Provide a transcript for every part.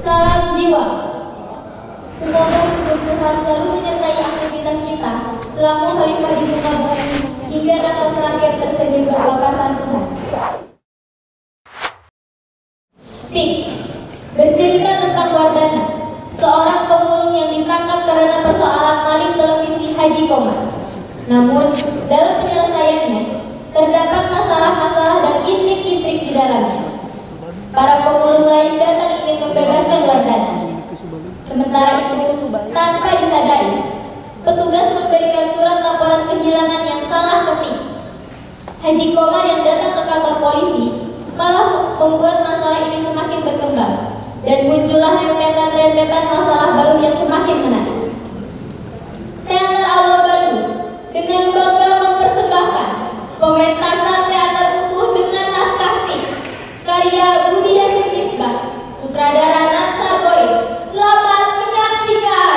Salam jiwa. Semoga senyum Tuhan selalu menyertai aktivitas kita selaku khalifah di muka bumi hingga nafas terakhir tersenyum berpapasan Tuhan. Tik. Bercerita tentang Wardana, seorang pemulung yang ditangkap karena persoalan maling televisi Haji Komar. Namun, dalam penyelesaiannya, terdapat masalah-masalah dan intrik-intrik di dalamnya. Para pemulung lain datang ingin membebaskan Wardana. Sementara itu, tanpa disadari, petugas memberikan surat laporan kehilangan yang salah ketik. Haji Komar yang datang ke kantor polisi malah membuat masalah ini semakin berkembang, dan muncullah rentetan-rentetan masalah baru yang semakin menarik. Teater Awal Bandung dengan bangga mempersembahkan pementasan teater utuh dengan naskah Tik, karya Budi Yasin Misbah, sutradara Natsar Goris. Selamat menyaksikan.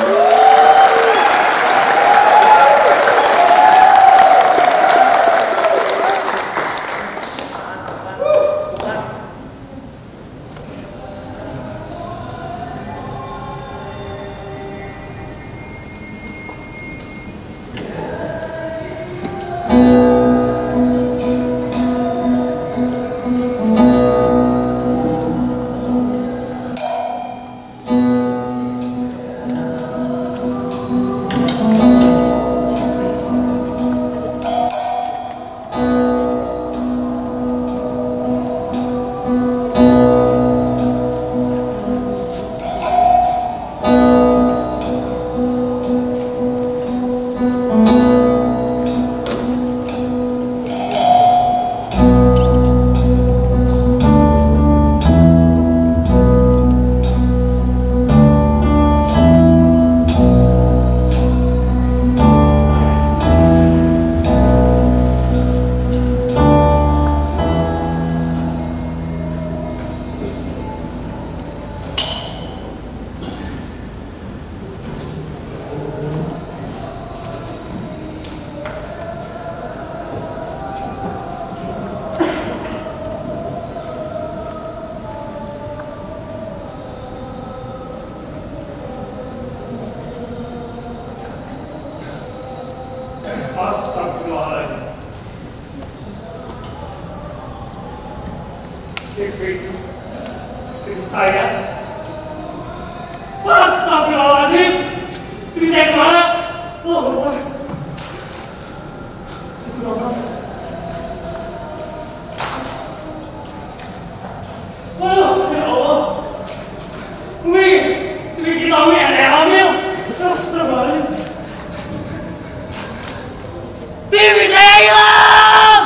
Saya astagfirullahaladzim, istri saya kemana? Ya Allah, Umi, istri kita Umi ada yang hamil. Astagfirullahaladzim, TV saya hilang.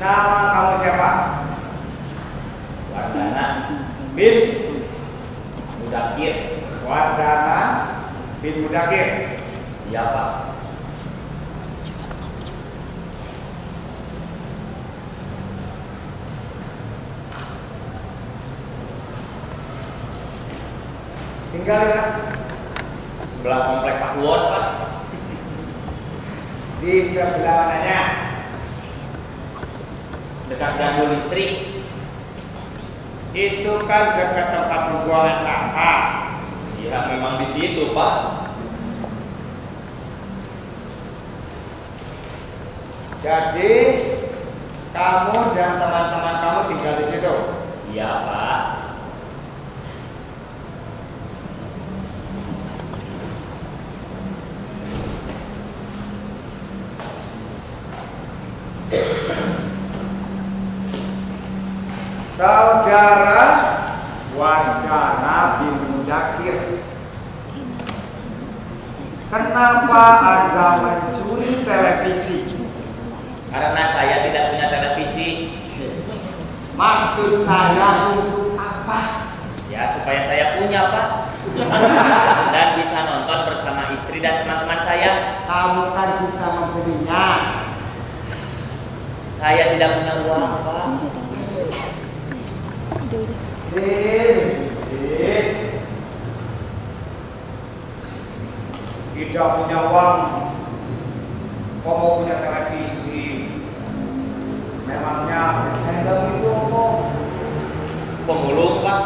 Nama kamu siapa? Wardana Bin Mudakir. Wardana bin Mudakir. Iya Pak. Tinggal ya Sebelah komplek Pak Won Pak. di sebelah mananya? Dekat gandul listrik. Itu kan dekat tempat pembuangan sampah. Iya memang di situ Pak. Jadi kamu dan teman-teman kamu tinggal di situ. Iya Pak. Saudara Wardana bin Mudakir, kenapa Anda mencuri televisi? Karena saya tidak punya televisi. Maksud saya untuk apa? Ya supaya saya punya Pak. Dan bisa nonton bersama istri dan teman-teman saya. Kamu kan bisa membelinya. Saya tidak punya uang Pak. Tidak punya uang, kok mau punya televisi? Memangnya bercanda itu kok? Pemulung Pak.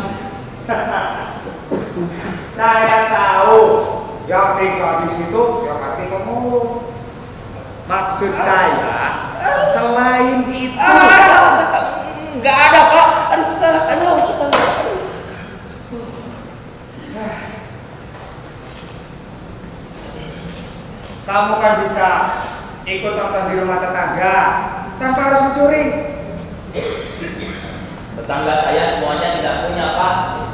Saya tahu yang tinggal di situ ya pasti pemulung. Maksud saya selain itu. Nggak ada Pak. Aduh. Kamu kan bisa ikut nonton di rumah tetangga tanpa harus mencuri. Tetangga saya semuanya tidak punya Pak.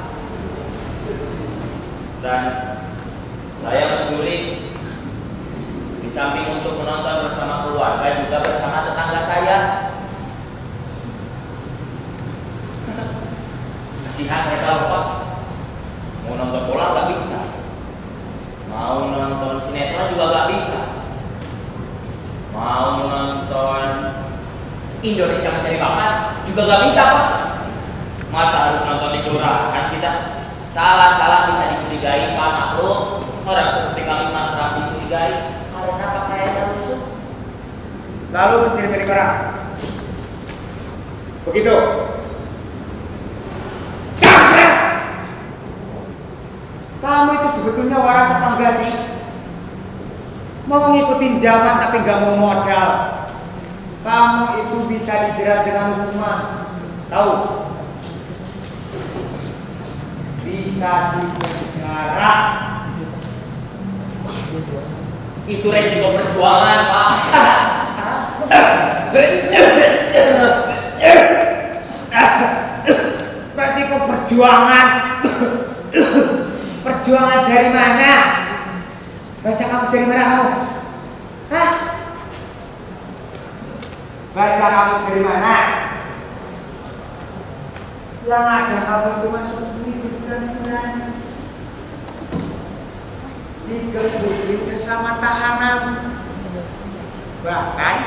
Dan saya mencuri di samping untuk menonton bersama keluarga juga bersama tetangga saya. Kasihan mereka loh Pak. Mau nonton bola nggak bisa. Mau nonton sinetron juga nggak bisa. Mau nonton Indonesia Mencari Bakat juga nggak bisa Pak. Masa harus nonton di kelurahan kita? Salah-salah bisa dicurigai Pak. Maklum orang seperti Kang Iman kerap dicurigai karena pakaiannya rusuk. Lalu mencuri milik orang. Begitu. Kamu itu sebetulnya waras atau enggak sih? Mau ngikutin zaman tapi nggak mau modal. Kamu itu bisa dijerat dengan hukuman. Tahu? Bisa dipenjara. Itu resiko perjuangan Pak. Resiko perjuangan. Perjuangan dari mana? Baca kamus dari mana kamu? Hah? Baca kamus dari mana? Yang ada kamu itu masuk ini bulan-bulan digebukin sesama tahanan, bahkan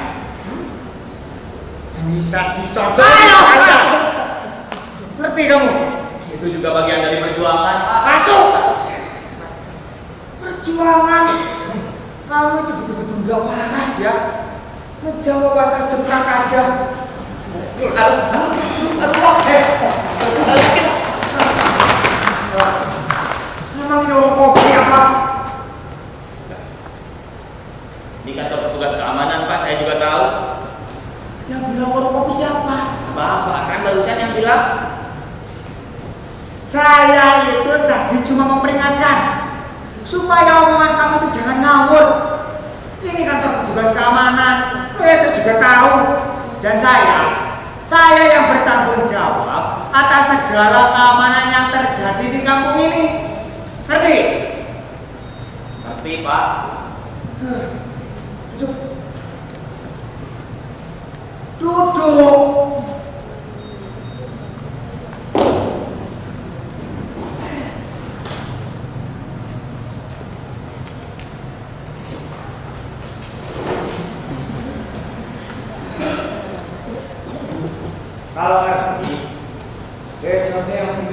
bisa disodorkan. Ngerti kamu? Itu juga bagian dari perjuangan Pak. Masuk! Perjuangan. Kamu itu betul-betul gak waras ya. Menjawab pasar jeprak aja. Memang ini orang kopi apa? Di kantor petugas keamanan Pak, saya juga tahu. Yang bilang orang kopi siapa? Bapak kan barusan yang bilang. Saya itu tadi cuma memperingatkan supaya omongan kamu itu jangan ngawur. Ini kantor petugas keamanan, saya juga tahu. Dan saya yang bertanggung jawab atas segala keamanan yang terjadi di kampung ini. Ngerti? Ngerti Pak. Duduk. Duduk.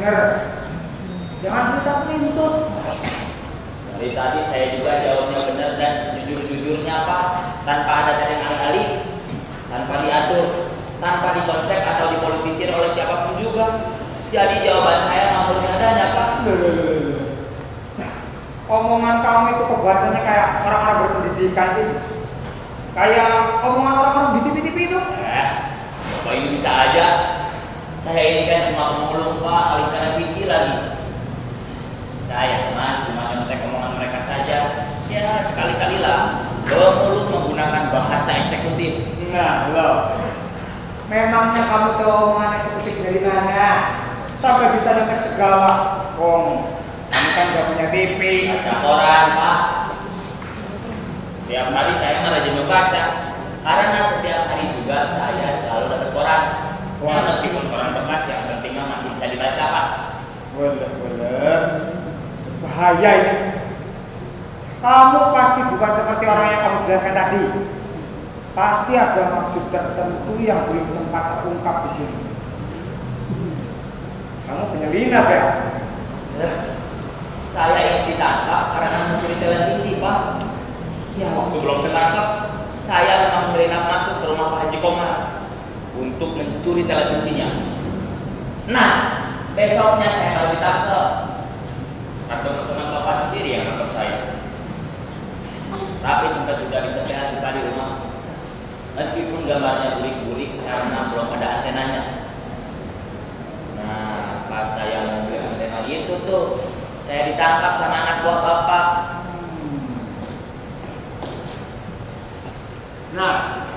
bener. Jangan kita pelintut. Dari tadi saya juga jawabnya benar dan sejujur-jujurnya Pak, tanpa ada dari alih-alih, tanpa diatur, tanpa dikonsep atau dipolitisir oleh siapapun juga. Jadi jawaban saya menurut adanya Pak. Omongan kamu itu kebahasannya kayak orang-orang berpendidikan sih. Kayak omongan orang-orang di TV-TV itu. Bapak ini bisa aja. Saya ini kan cuma pemulung Pak, alih televisi lagi. Saya cuma nyontek omongan mereka saja. Ya sekali-kali lah pemulung menggunakan bahasa eksekutif. Nah loh, memangnya kamu tahu omongan eksekutif dari mana? Sampai bisa nyontek segala. Kamu kan gak punya TV. Baca koran Pak. Tiap hari saya rajin membaca. Karena setiap hari juga saya selalu dapat koran. Ya meskipun koran bekas, yang pentingnya masih bisa dibaca Pak. Boleh. Bahaya ini. Kamu pasti bukan seperti orang yang kamu jelaskan tadi. Pasti ada maksud tertentu yang belum sempat terungkap di sini. Kamu penyelinap ya? Saya yang ditangkap karena mencuri televisi Pak. Ya waktu belum ketangkap, saya memang menyelinap masuk ke rumah Pak Haji Komar untuk mencuri televisinya. Nah, besoknya saya kalau ditangkap, kan teman-teman Bapak sendiri yang nangkap saya. Tapi sempat juga disetel juga di rumah. Meskipun gambarnya burik-burik karena belum ada antenanya. Nah, pas saya mau beli antena itu tuh, saya ditangkap sama anak buah Bapak. Nah,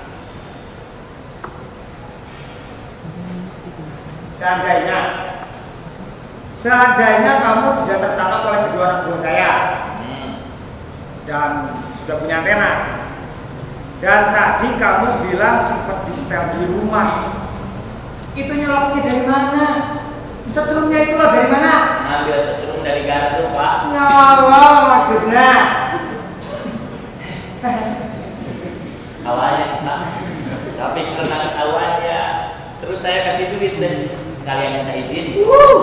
seandainya kamu tidak tertangkap oleh kedua anak buah saya dan sudah punya antena, dan tadi kamu bilang sempat di-setel di rumah, itu nyoloknya dari mana? Setrumnya itu loh dari mana? Ngambil setrum dari gardu Pak. Nyolok maksudnya. Awalnya sih Pak, tapi karena ketahuannya, terus saya kasih duit deh, sekalian minta izin.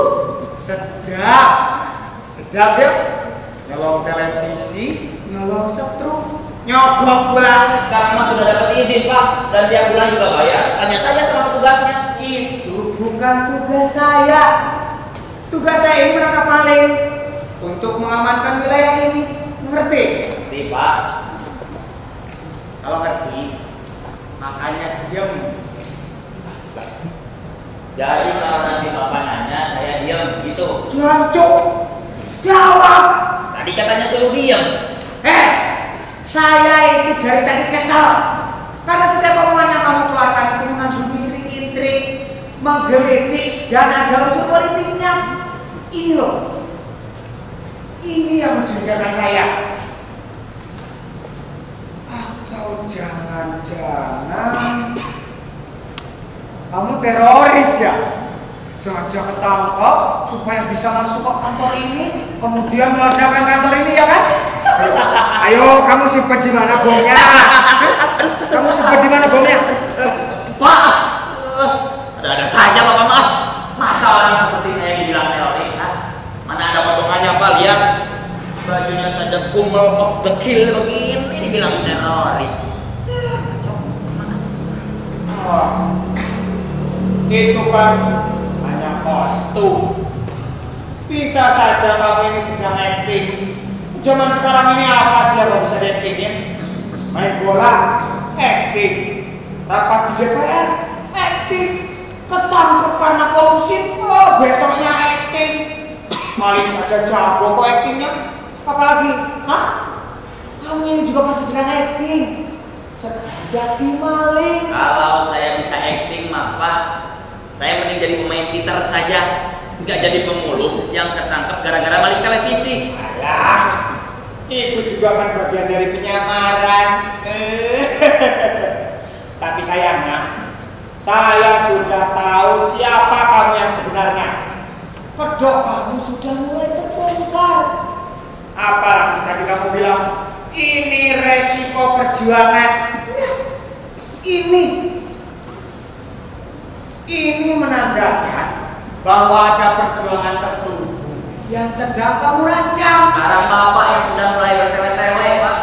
Sedap ya. Nyolong televisi, nyolong setrum, nyogok banget. Sekarang mah sudah dapat izin Pak, dan tiap bulan juga bayar. Tanya saja sama petugasnya. Itu bukan tugas saya. Tugas saya ini menangkap maling untuk mengamankan wilayah ini. Mengerti? Ngerti Pak. Kalau ngerti, makanya diam. Jadi kalau nanti Bapak nanya, saya diam gitu. Jancuk, jawab. Tadi katanya suruh diam. Saya ini dari tadi kesal karena setiap omongan yang kamu keluarkan itu mengandung intrik, menggelitik, dan ada unsur politiknya. Ini loh, ini yang mencurigakan saya. Atau jangan-jangan kamu teroris ya? Sengaja ketangkep supaya bisa masuk ke kantor ini, kemudian meledakkan kantor ini ya kan? Ayo, kamu simpan di mana bomnya? Kamu simpan di mana bomnya? Pak, ada saja Bapak maaf. Masa orang seperti saya dibilang teroris? Mana ada potongannya Pak, lihat bajunya saja kumel of the kill begini, dibilang teroris. Itu kan hanya kostum. Bisa saja kamu ini sedang acting. Zaman sekarang ini apa sih yang bisa di-actingin? Main bola, acting. Rapat di DPR, acting. Ketangkep karena korupsi, besoknya acting. Maling saja jago kok actingnya. Apalagi, kamu ini juga pasti sedang acting. Sedang jadi maling. Kalau saya bisa acting mah Pak, saya mending jadi pemain Peter saja. Nggak jadi pemulung yang ketangkep gara-gara maling televisi. Alah, itu juga kan bagian dari penyamaran. Tapi sayangnya, saya sudah tahu siapa kamu yang sebenarnya. Kedok kamu sudah mulai terbongkar. Apalagi tadi kamu bilang, ini resiko perjuangan. Ini menandakan bahwa ada perjuangan terselubung yang sedang kamu rancang. Sekarang Bapak yang sudah mulai bertele-tele, Pak.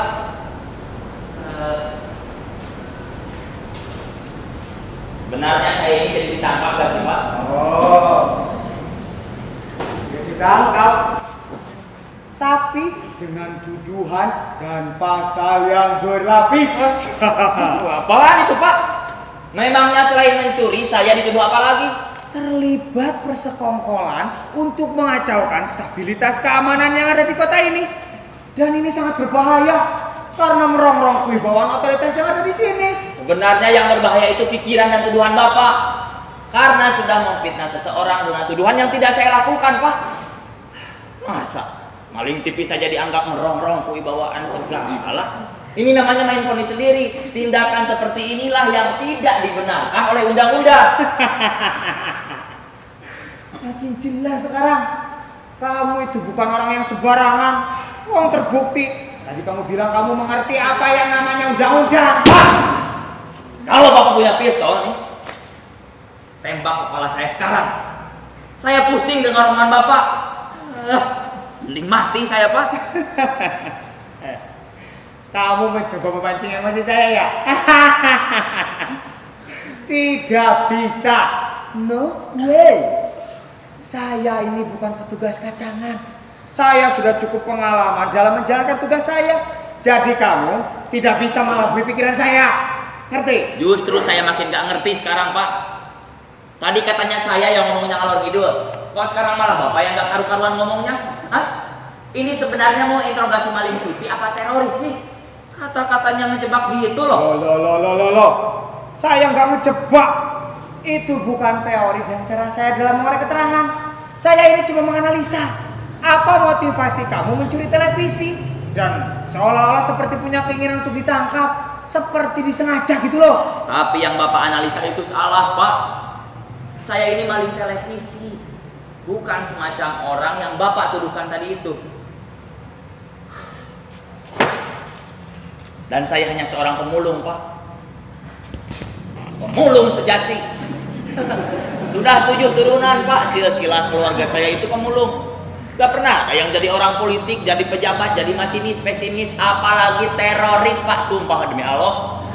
Benarnya saya ini jadi ditangkap gak sih, Pak? Oh, dia ditangkap. Tapi dengan tuduhan dan pasal yang berlapis. Apaan itu, Pak? Memangnya selain mencuri, saya dituduh apa lagi? Terlibat persekongkolan untuk mengacaukan stabilitas keamanan yang ada di kota ini. Dan ini sangat berbahaya karena merongrong kewibawaan otoritas yang ada di sini. Sebenarnya yang berbahaya itu pikiran dan tuduhan Bapak. Karena sudah memfitnah seseorang dengan tuduhan yang tidak saya lakukan, Pak. Masa maling TV saja dianggap merongrong kewibawaan segala? Ini namanya main vonis sendiri. Tindakan seperti inilah yang tidak dibenarkan oleh undang-undang. Semakin jelas sekarang. Kamu itu bukan orang yang sembarangan. Wong terbukti. Tadi kamu bilang kamu mengerti apa yang namanya undang-undang. Kalau Bapak punya pistol nih, tembak kepala saya sekarang. Saya pusing dengan omongan Bapak. Mending mati saya, Pak. Kamu mencoba memancing emosi saya ya? Tidak bisa. No way. Saya ini bukan petugas kacangan. Saya sudah cukup pengalaman dalam menjalankan tugas saya. Jadi kamu tidak bisa mengelabui pikiran saya. Ngerti? Justru saya makin gak ngerti sekarang, Pak. Tadi katanya saya yang ngomongnya ngalor ngidul. Kok sekarang malah Bapak yang gak karu-karuan ngomongnya? Hah? Ini sebenarnya mau interogasi maling TV apa teroris sih? Kata-katanya ngejebak gitu loh. Loh. Saya nggak ngejebak. Itu bukan teori dan cara saya dalam mengorek keterangan. Saya ini cuma menganalisa apa motivasi kamu mencuri televisi dan seolah-olah seperti punya keinginan untuk ditangkap, seperti disengaja gitu loh. Tapi yang Bapak analisa itu salah, Pak. Saya ini maling televisi, bukan semacam orang yang Bapak tuduhkan tadi itu. Dan saya hanya seorang pemulung, Pak. Pemulung sejati. Sudah 7 turunan, Pak. Silsilah keluarga saya itu pemulung. Gak pernah ada yang jadi orang politik, jadi pejabat, jadi masinis, pesimis, apalagi teroris, Pak. Sumpah demi Allah.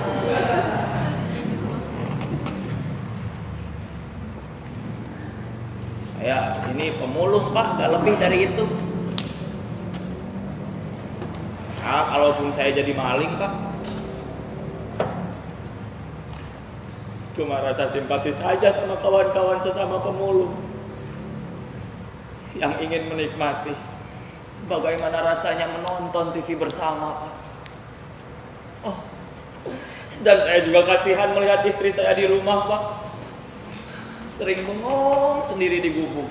Ya, ini pemulung, Pak. Gak lebih dari itu. Nah, kalaupun saya jadi maling, Pak, cuma rasa simpati saja sama kawan-kawan sesama pemulung yang ingin menikmati bagaimana rasanya menonton TV bersama, Pak. Oh, dan saya juga kasihan melihat istri saya di rumah, Pak, sering bengong sendiri di gubuk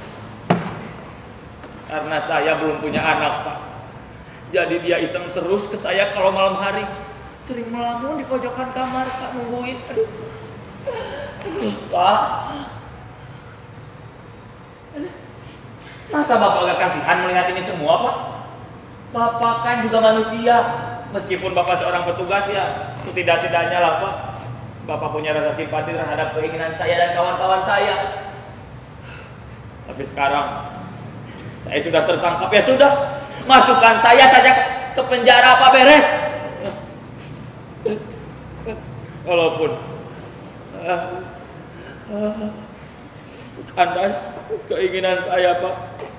karena saya belum punya anak, Pak. Jadi dia iseng terus ke saya kalau malam hari. Sering melamun di pojokan kamar, Pak, nungguin. Aduh, Pak. Masa Bapak gak kasihan melihat ini semua, Pak? Bapak kan juga manusia. Meskipun Bapak seorang petugas ya, setidak-tidaknya lah, Pak, Bapak punya rasa simpati terhadap keinginan saya dan kawan-kawan saya. Tapi sekarang saya sudah tertangkap, ya sudah. Masukkan saya saja ke penjara, Pak, beres. Walaupun kandas keinginan saya, Pak,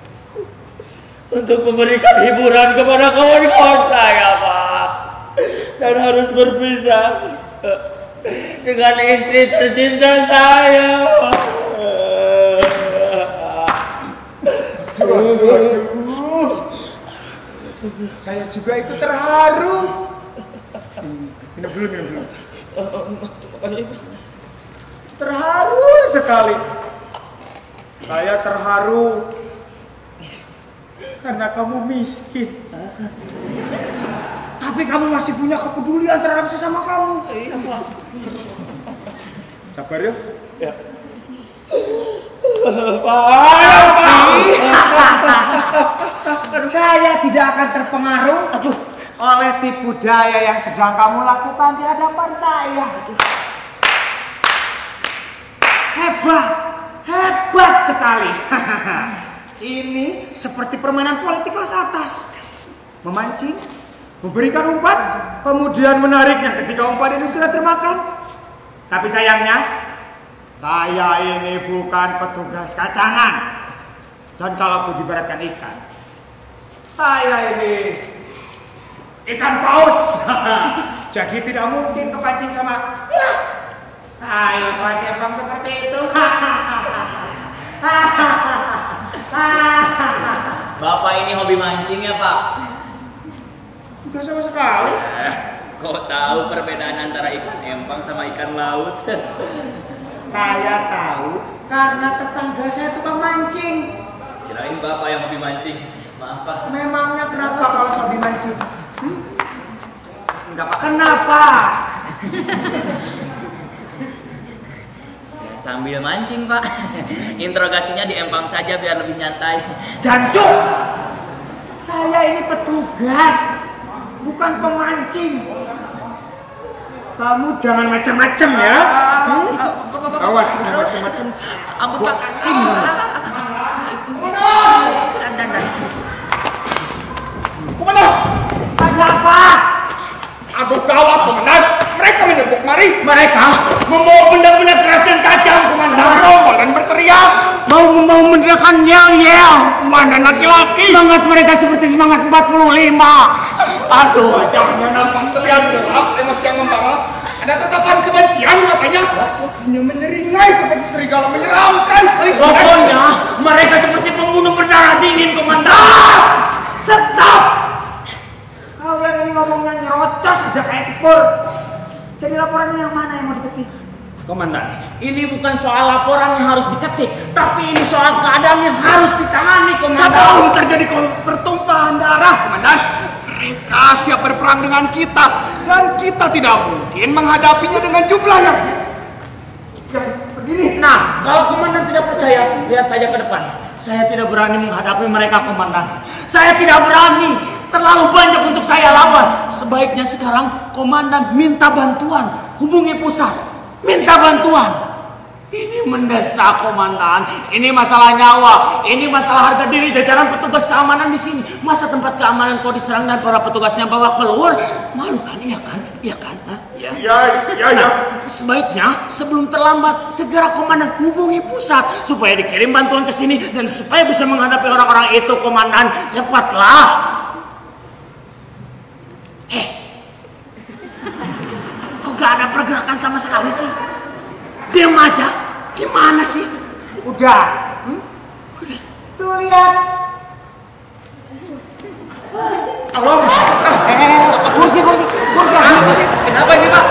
untuk memberikan hiburan kepada kawan-kawan saya, Pak, dan harus berpisah dengan istri tercinta saya. Saya juga ikut terharu. Minum dulu. Terharu sekali. Saya terharu karena kamu miskin. Tapi kamu masih punya kepedulian terhadap sesama kamu. Iya, Pak. Sabar ya. Ya. Saya tidak akan terpengaruh oleh tipu daya yang sedang kamu lakukan di hadapan saya. Hebat sekali. Ini seperti permainan politik kelas atas. Memancing, memberikan umpan, kemudian menariknya ketika umpan ini sudah termakan. Tapi sayangnya, saya ini bukan petugas kacangan. Dan kalaupun diibaratkan ikan, saya ini ikan paus. Jadi tidak mungkin kepancing sama ayo kelas Empang seperti itu. Bapak ini hobi mancing ya, Pak? Enggak sama sekali. Kok tahu perbedaan antara ikan empang sama ikan laut? Saya tahu karena tetangga saya tukang mancing. Kirain Bapak yang hobi mancing. Maaf, Pak. Memangnya kenapa kalau hobi mancing? Enggak, Pak. Kenapa? Ya, sambil mancing, Pak. Interogasinya di empang saja biar lebih nyantai. Jancuk! Saya ini petugas, bukan pemancing. Kamu jangan macam-macam ya. Awas, macam-macam. Ampun, Pak. Komandan, ada apa? Aduh gawat, Komandan. Mereka menyebut mari. Mereka Membawa benda-benda keras dan tajam, Komandan. bergerombol dan berteriak. Mau meneriakkan yel-yel. Komandan laki-laki. Semangat mereka seperti semangat 45. Aduh, Wajahnya nampak terlihat gelap, emosi yang membara. Ada tatapan kebencian matanya. Hanya menyeringai seperti serigala, menyeramkan sekali. pokoknya mereka seperti pembunuh berdarah dingin, Komandan. stop. Kalian ini ngomongnya nyerocos aja kayak sepur. Jadi laporannya yang mana yang mau diketik? Komandan, ini bukan soal laporan yang harus diketik, tapi ini soal keadaan yang harus ditangani, Komandan. Sebelum terjadi pertumpahan darah, Komandan, mereka siap berperang dengan kita dan kita tidak mungkin menghadapinya dengan jumlah yang segini. Nah, kalau Komandan tidak percaya, lihat saja ke depan. Saya tidak berani menghadapi mereka, Komandan. Saya tidak berani. Terlalu banyak untuk saya lawan. Sebaiknya sekarang Komandan minta bantuan. Hubungi pusat. Minta bantuan. Ini mendesak, Komandan. Ini masalah nyawa. Ini masalah harga diri jajaran petugas keamanan di sini. Masa tempat keamanan kau diserang dan para petugasnya babak belur? Malu kan? Iya kan? Iya kan? Hah? Ya. Iya. Sebaiknya sebelum terlambat segera Komandan hubungi pusat supaya dikirim bantuan ke sini dan supaya bisa menghadapi orang-orang itu, Komandan. Cepatlah. Kok gak ada pergerakan sama sekali sih? Diam aja. Gimana sih? Udah. Tuh lihat. Tolong. Kursi. Kenapa ini, Pak?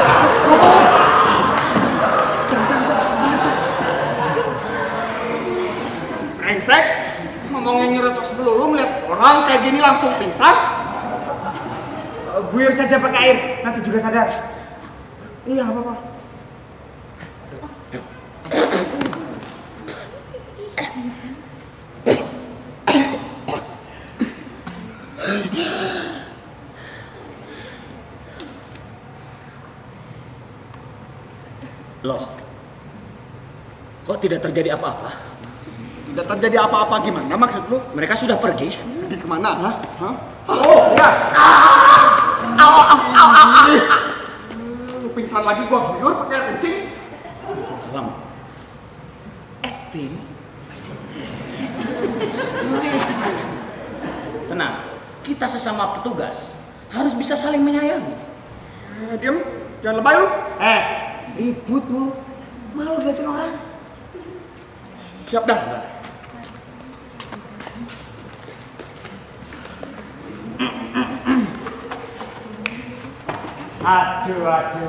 Brengsek. Ngomongnya nyerocos belum lihat orang kayak gini langsung pingsan. Guyur saja pakai air, nanti juga sadar. Iya, nggak apa-apa. Loh, kok tidak terjadi apa-apa? Tidak terjadi apa-apa gimana maksud lu? Mereka sudah pergi. Pergi kemana? Hah? Oh, ya. Lu pingsan lagi gua guyur pakai air kencing. Salam. Acting. Tenang, kita sesama petugas harus bisa saling menyayangi. Diam, jangan lebay lu. Ribut lu. Malu dilihatin orang. Siap dah. Aduh.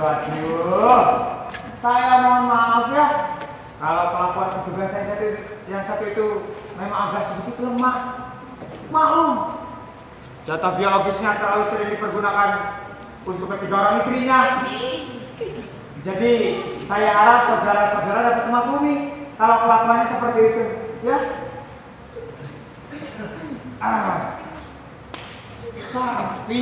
Saya mohon maaf ya. Kalau kelakuan petugas yang satu itu memang agak sedikit lemah. Maklum. Jatah biologisnya terlalu sering dipergunakan untuk ketiga orang istrinya. Jadi saya harap saudara-saudara dapat memaklumi kalau kelakuannya seperti itu, ya. Tapi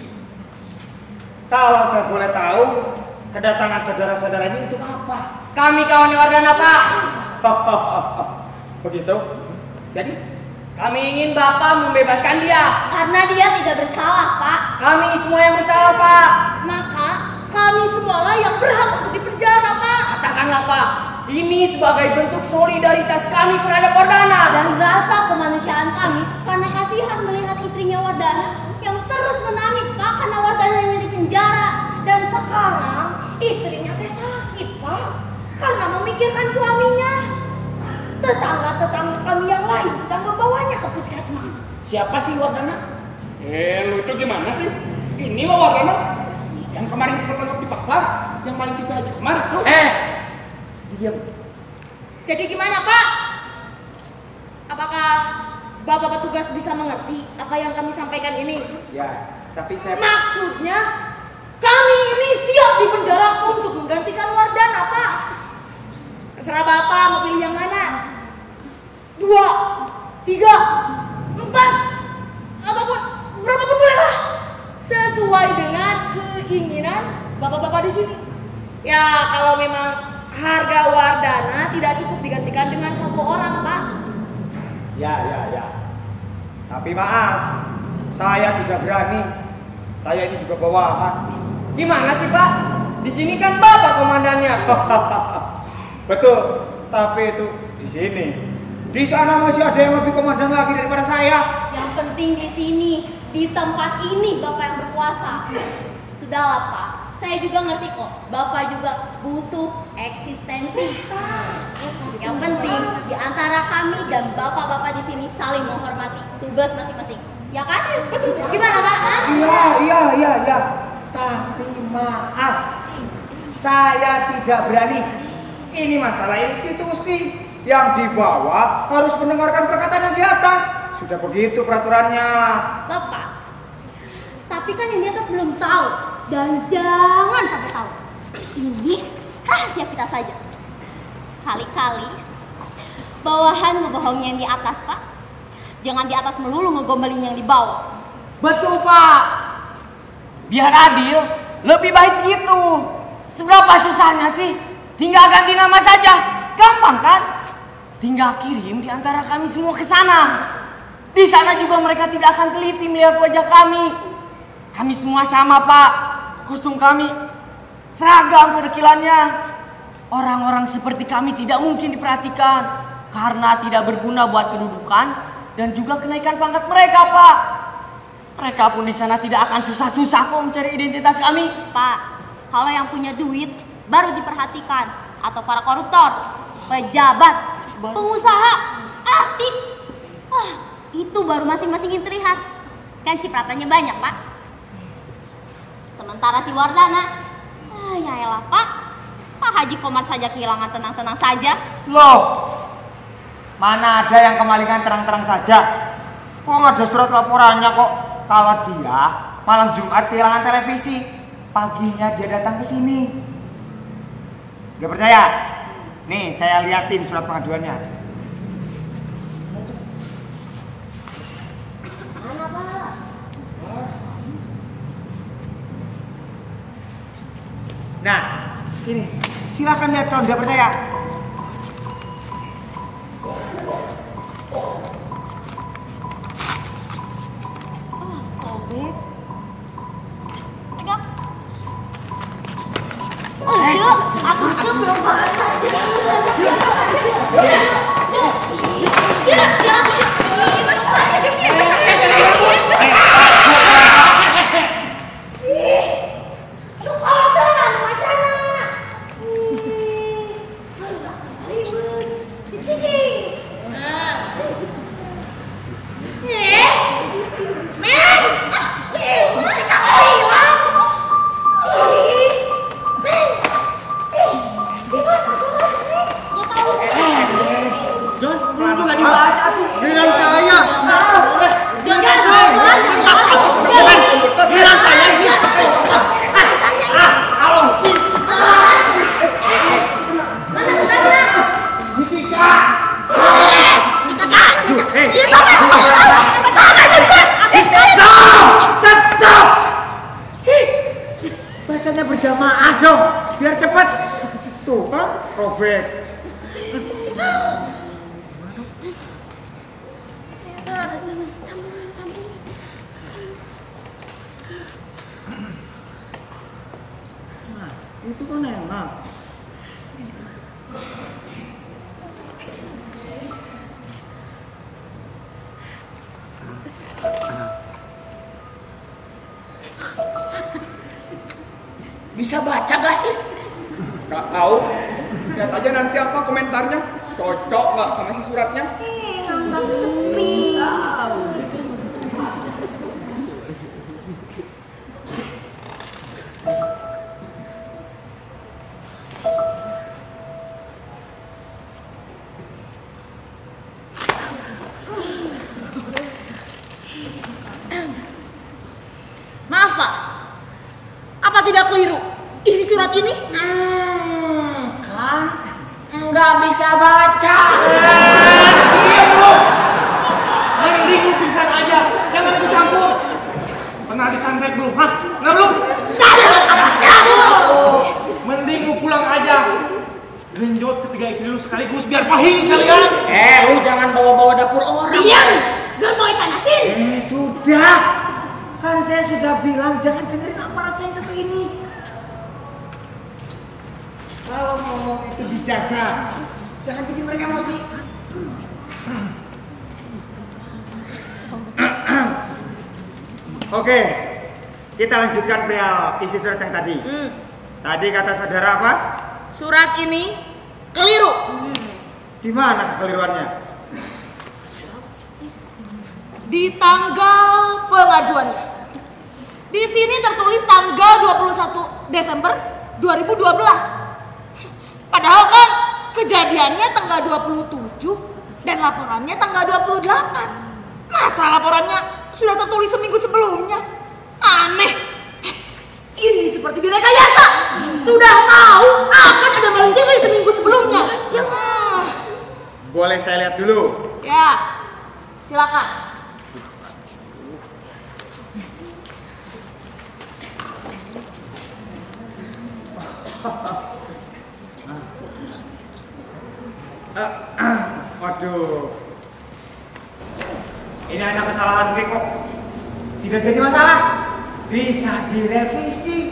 kalau saya boleh tahu kedatangan saudara-saudara ini untuk apa? Kami kawan warga Pak. Begitu? Jadi Kami ingin Bapak membebaskan dia. Karena dia tidak bersalah, Pak. Kami semua yang bersalah, Pak. Maka kami semualah yang berhak untuk dipenjara, Pak. Katakanlah, Pak. Ini sebagai bentuk solidaritas kami terhadap Wardana. Dan rasa kemanusiaan kami karena kasihan melihat istrinya Wardana yang terus menangis, Pak, karena Wardananya di penjara. Dan sekarang istrinya teh sakit, Pak, karena memikirkan suaminya. Tetangga-tetangga kami yang lain sedang membawanya ke puskesmas. Siapa sih Wardana? Lu itu gimana sih? Ini loh Wardana yang kemarin ketangkap di pasar, yang maling tiga aja kemarin. Diam. Jadi gimana, Pak? Apakah Bapak petugas bisa mengerti apa yang kami sampaikan ini? ya, tapi saya Maksudnya kami ini siap dipenjara untuk menggantikan Wardana, Pak. Terserah Bapak mau pilih yang mana. 2, 3, 4, ataupun berapapun bolehlah. Sesuai dengan keinginan Bapak-bapak di sini. Ya, kalau memang harga Wardana tidak cukup digantikan dengan 1 orang, Pak. ya. Tapi maaf, saya tidak berani. Saya ini juga bawahan. Gimana sih, Pak? Di sini kan Bapak komandannya. Betul, tapi itu di sini. Di sana masih ada yang lebih komandan lagi daripada saya. Yang penting di sini, di tempat ini Bapak yang berkuasa. Sudahlah, Pak. Saya juga ngerti kok. Bapak juga butuh eksistensi. Yang penting di antara kami dan bapak-bapak di sini saling menghormati tugas masing-masing. Ya kan? Betul. Gimana, Pak? Iya. Tapi maaf, saya tidak berani. Ini masalah institusi. Yang di bawah harus mendengarkan perkataan yang di atas. Sudah begitu peraturannya. Bapak, tapi kan yang di atas belum tahu. Dan jangan sampai tahu. Ini rahasia kita saja. Sekali-kali bawahan ngebohongin yang di atas, Pak. Jangan di atas melulu ngegombalin yang di bawah. Betul, Pak. Biar adil, lebih baik gitu. Seberapa susahnya sih? Tinggal ganti nama saja. Gampang kan? Tinggal kirim di antara kami semua ke sana. Di sana juga mereka tidak akan teliti melihat wajah kami. Kami semua sama, Pak. Kostum kami seragam kedekilannya. Orang-orang seperti kami tidak mungkin diperhatikan karena tidak berguna buat kedudukan dan juga kenaikan pangkat mereka, Pak. Mereka pun di sana tidak akan susah-susah kok mencari identitas kami. Pak, kalau yang punya duit baru diperhatikan, atau para koruptor, pejabat, pengusaha, artis, itu baru masing-masing yang terlihat. Kan cipratannya banyak, Pak. Sementara si Wardana, ya elah, Pak Haji Komar saja kehilangan tenang-tenang saja. Loh, mana ada yang kemalingan terang-terang saja? Kok ada surat laporannya kok? Kalau dia malam Jumat kehilangan televisi, paginya dia datang ke sini. Gak percaya? Nih, saya liatin surat pengaduannya. Mana, Pak? Nah, ini silakan lihat kalau tidak percaya. Sobek. Enggak. Cuk, aku belum makan. Lu kalau tenan macana. Cicing. Men. Mereka hilang. Gimana suaranya? Gak tahu. John, lu juga dibaca tuh. Giliran saya. Giliran saya ini. Stop! Bacanya berjamaah dong, biar cepat. Tuh kan, robek. Itu kan enak. Bisa baca gak sih? Nggak tahu. Lihat aja nanti apa komentarnya. Cocok nggak sama si suratnya? Anggap sepi. Maaf Pak, apa tidak keliru isi surat ini? Kan nggak bisa baca. Diam lu! Mending lu pingsan aja, jangan ikut campur. Pernah disantet belum? Hah? Pernah belum? Mending lu pulang aja. Genjot ketiga istri lu sekaligus biar pahing kalian. Lu jangan bawa-bawa dapur orang. Diam, gak mau ditanasin. Sudah. Kan saya sudah bilang jangan dengerin aparat saya satu ini. Kalau ngomong itu dijaga, jangan bikin mereka emosi. Oke, kita lanjutkan perihal isi surat yang tadi. Tadi kata saudara apa? Surat ini keliru. Di mana kekeliruannya? Di tanggal pengajuannya. Di sini tertulis tanggal 21 Desember 2012. Padahal kan kejadiannya tanggal 27 dan laporannya tanggal 28. Masa laporannya sudah tertulis seminggu sebelumnya? Aneh. Ini seperti direkayasa. Sudah tahu akan ada maling TV seminggu sebelumnya. Boleh saya lihat dulu? Ya, silakan. Waduh, ini hanya kesalahan kok. Tidak jadi masalah, bisa direvisi.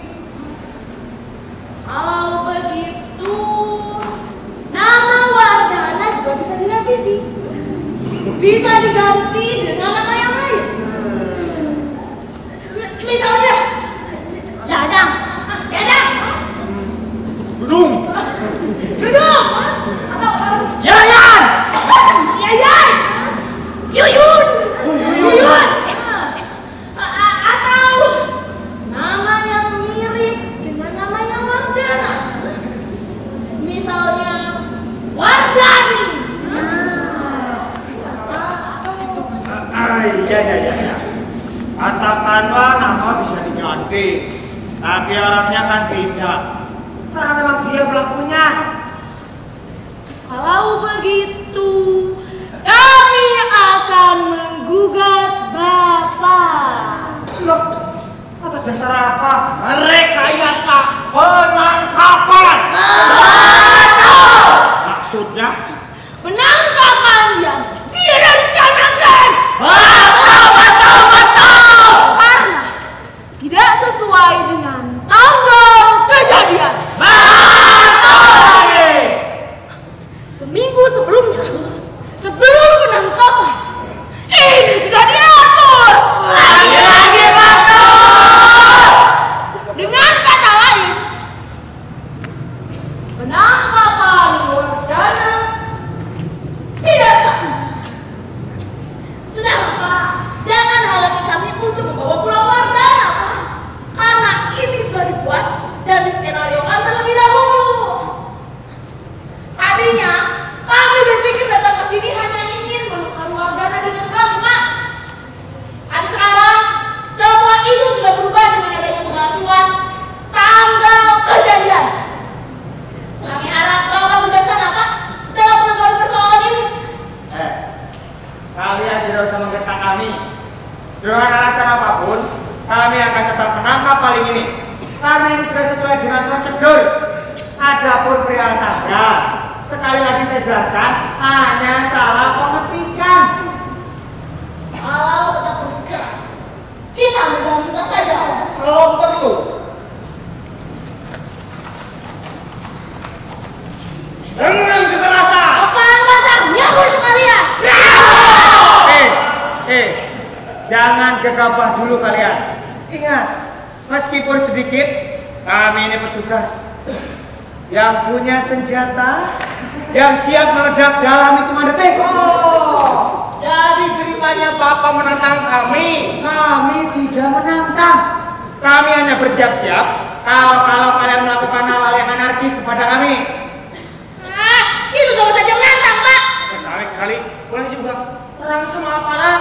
Kalau begitu, nama Wardana juga bisa direvisi. Bisa diganti dengan nama yang lain. Misalnya, Dadang. Dadang. Dudung. Dudung. Yayan! Yayan. Yuyun. Yuyun. Atau nama yang mirip dengan namanya Wardana. Misalnya Wardani. Iya. Katakanlah nama bisa diganti, tapi orangnya kan tidak. Karena memang dia pelakunya. Kalau begitu, kami akan menggugat Bapak. Loh, atas dasar apa? Rekayasa penangkapan. Maksudnya? Penangkapan yang direncanakan. Betul! Karena tidak sesuai dengan tanggal kejadian. Seminggu sebelumnya, sebelum penangkapan, ini sudah diatur. Lagi-lagi betul! Dengan kata lain, penangkapan Wardana tidak sah. Sudahlah Pak, jangan halangi kami untuk membawa pulang Wardana Pak. Karena ini sudah dibuat dan diskenariokan terlebih dahulu. Tadinya kami berpikir datang ke sini hanya ingin menukar Wardana dengan kami Pak. Tapi sekarang semua itu sudah berubah dengan adanya pengasuhan tanggal kejadian. Kami harap Bapak bijaksana Pak dalam menanggapi persoalan ini. Kalian tidak usah menggetak kami. Dengan alasan apapun, kami akan tetap menangkap maling ini. Kami ini sudah sesuai dengan prosedur. Adapun perihal tanggal, sekali lagi saya jelaskan, hanya salah pengetikan. Kalau tetap bersikeras, kita menjalankan saja. Kalau perlu. Jangan gegabah dulu kalian. Ingat, meskipun sedikit, kami ini petugas yang punya senjata, yang siap meledak dalam hitungan detik. Oh, jadi ceritanya Bapak menantang kami. Kami tidak menantang. Kami hanya bersiap-siap kalau kalian melakukan hal yang anarkis kepada kami. Itu sama saja menantang, Pak. Sekali-kali boleh juga perang sama aparat.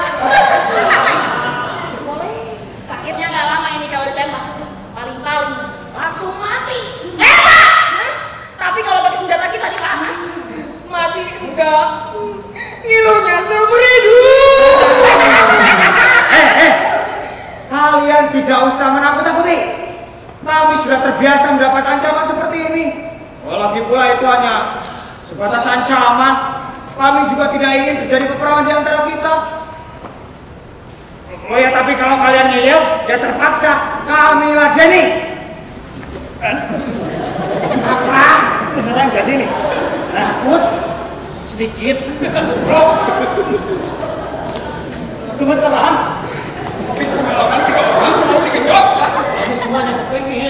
Boleh. Sakitnya nggak lama ini kalau ditembak. Paling-paling langsung mati. Pak! Tapi kalau pakai senjata kita nih, Pak, mati enggak. Ngilunya seumur hidup. Kalian tidak usah menakut-nakuti. Kami sudah terbiasa mendapat ancaman seperti ini. Lagi pula itu hanya sebatas ancaman. Kami juga tidak ingin terjadi peperangan di antara kita. Oh ya, tapi kalau kalian ngeyel, ya terpaksa kami ladeni. Apa? Beneran jadi nih? Takut? Sedikit. Gemeteran. Tapi semalaman 3 orang semua dikenyot. Ini semuanya kepengen.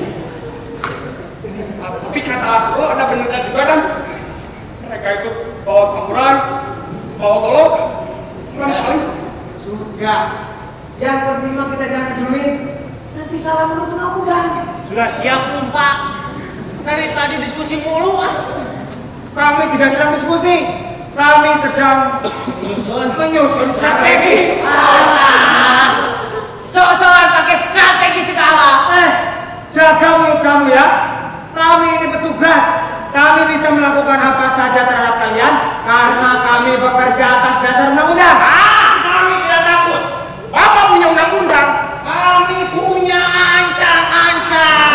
Tapi kata Asro ada benernya juga dan mereka itu bawa samurai, bawa golok, seram kali. Sudah. Yang penting mah kita jangan peduli. Nanti salah menurut undang-undang. Sudah siap belum, Pak? Dari tadi diskusi mulu, Kami tidak sedang diskusi. Kami sedang menyusun strategi. Soal-soal pakai strategi segala. Jaga mulut kamu ya. Kami ini petugas. Kami bisa melakukan apa saja terhadap kalian karena kami bekerja atas dasar undang-undang. Kami tidak takut. Bapak punya undang-undang. Kami punya ancang-ancang.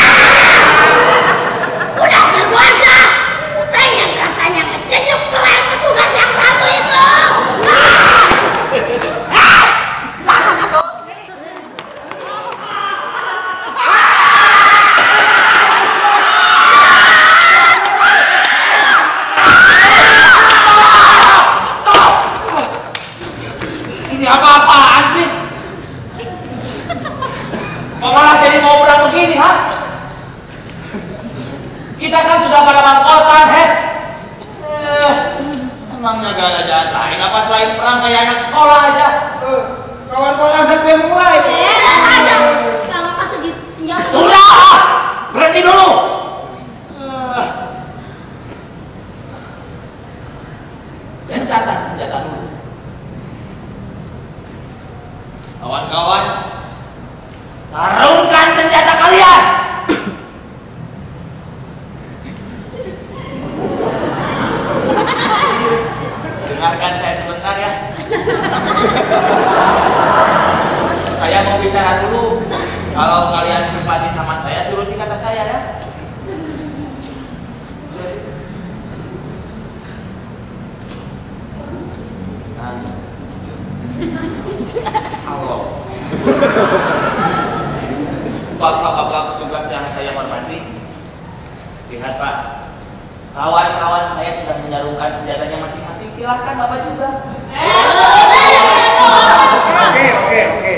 Udah serbu aja. Pengen rasanya ngejejek peler petugas yang satu itu. Tahan aku. Ini apa-apaan sih? Kok malah jadi mau perang begini, ha? Kita kan sudah pada bangkotan, emangnya gak ada jalan lain apa selain perang kayak anak sekolah aja? Kawan-kawan udah mulai. Ada. Sama pas senjata. Sudah! Berhenti dulu! Gencatan senjata dulu. Kawan-kawan, sarungkan senjata kalian! Dengarkan saya sebentar ya. Saya mau bicara dulu. Kalau kalian simpati sama saya, turuti kata saya ya. Halo. Bapak-bapak petugas yang saya hormati, lihat Pak, kawan-kawan saya sudah menyarungkan senjatanya masing-masing. Silahkan Bapak juga. Oke.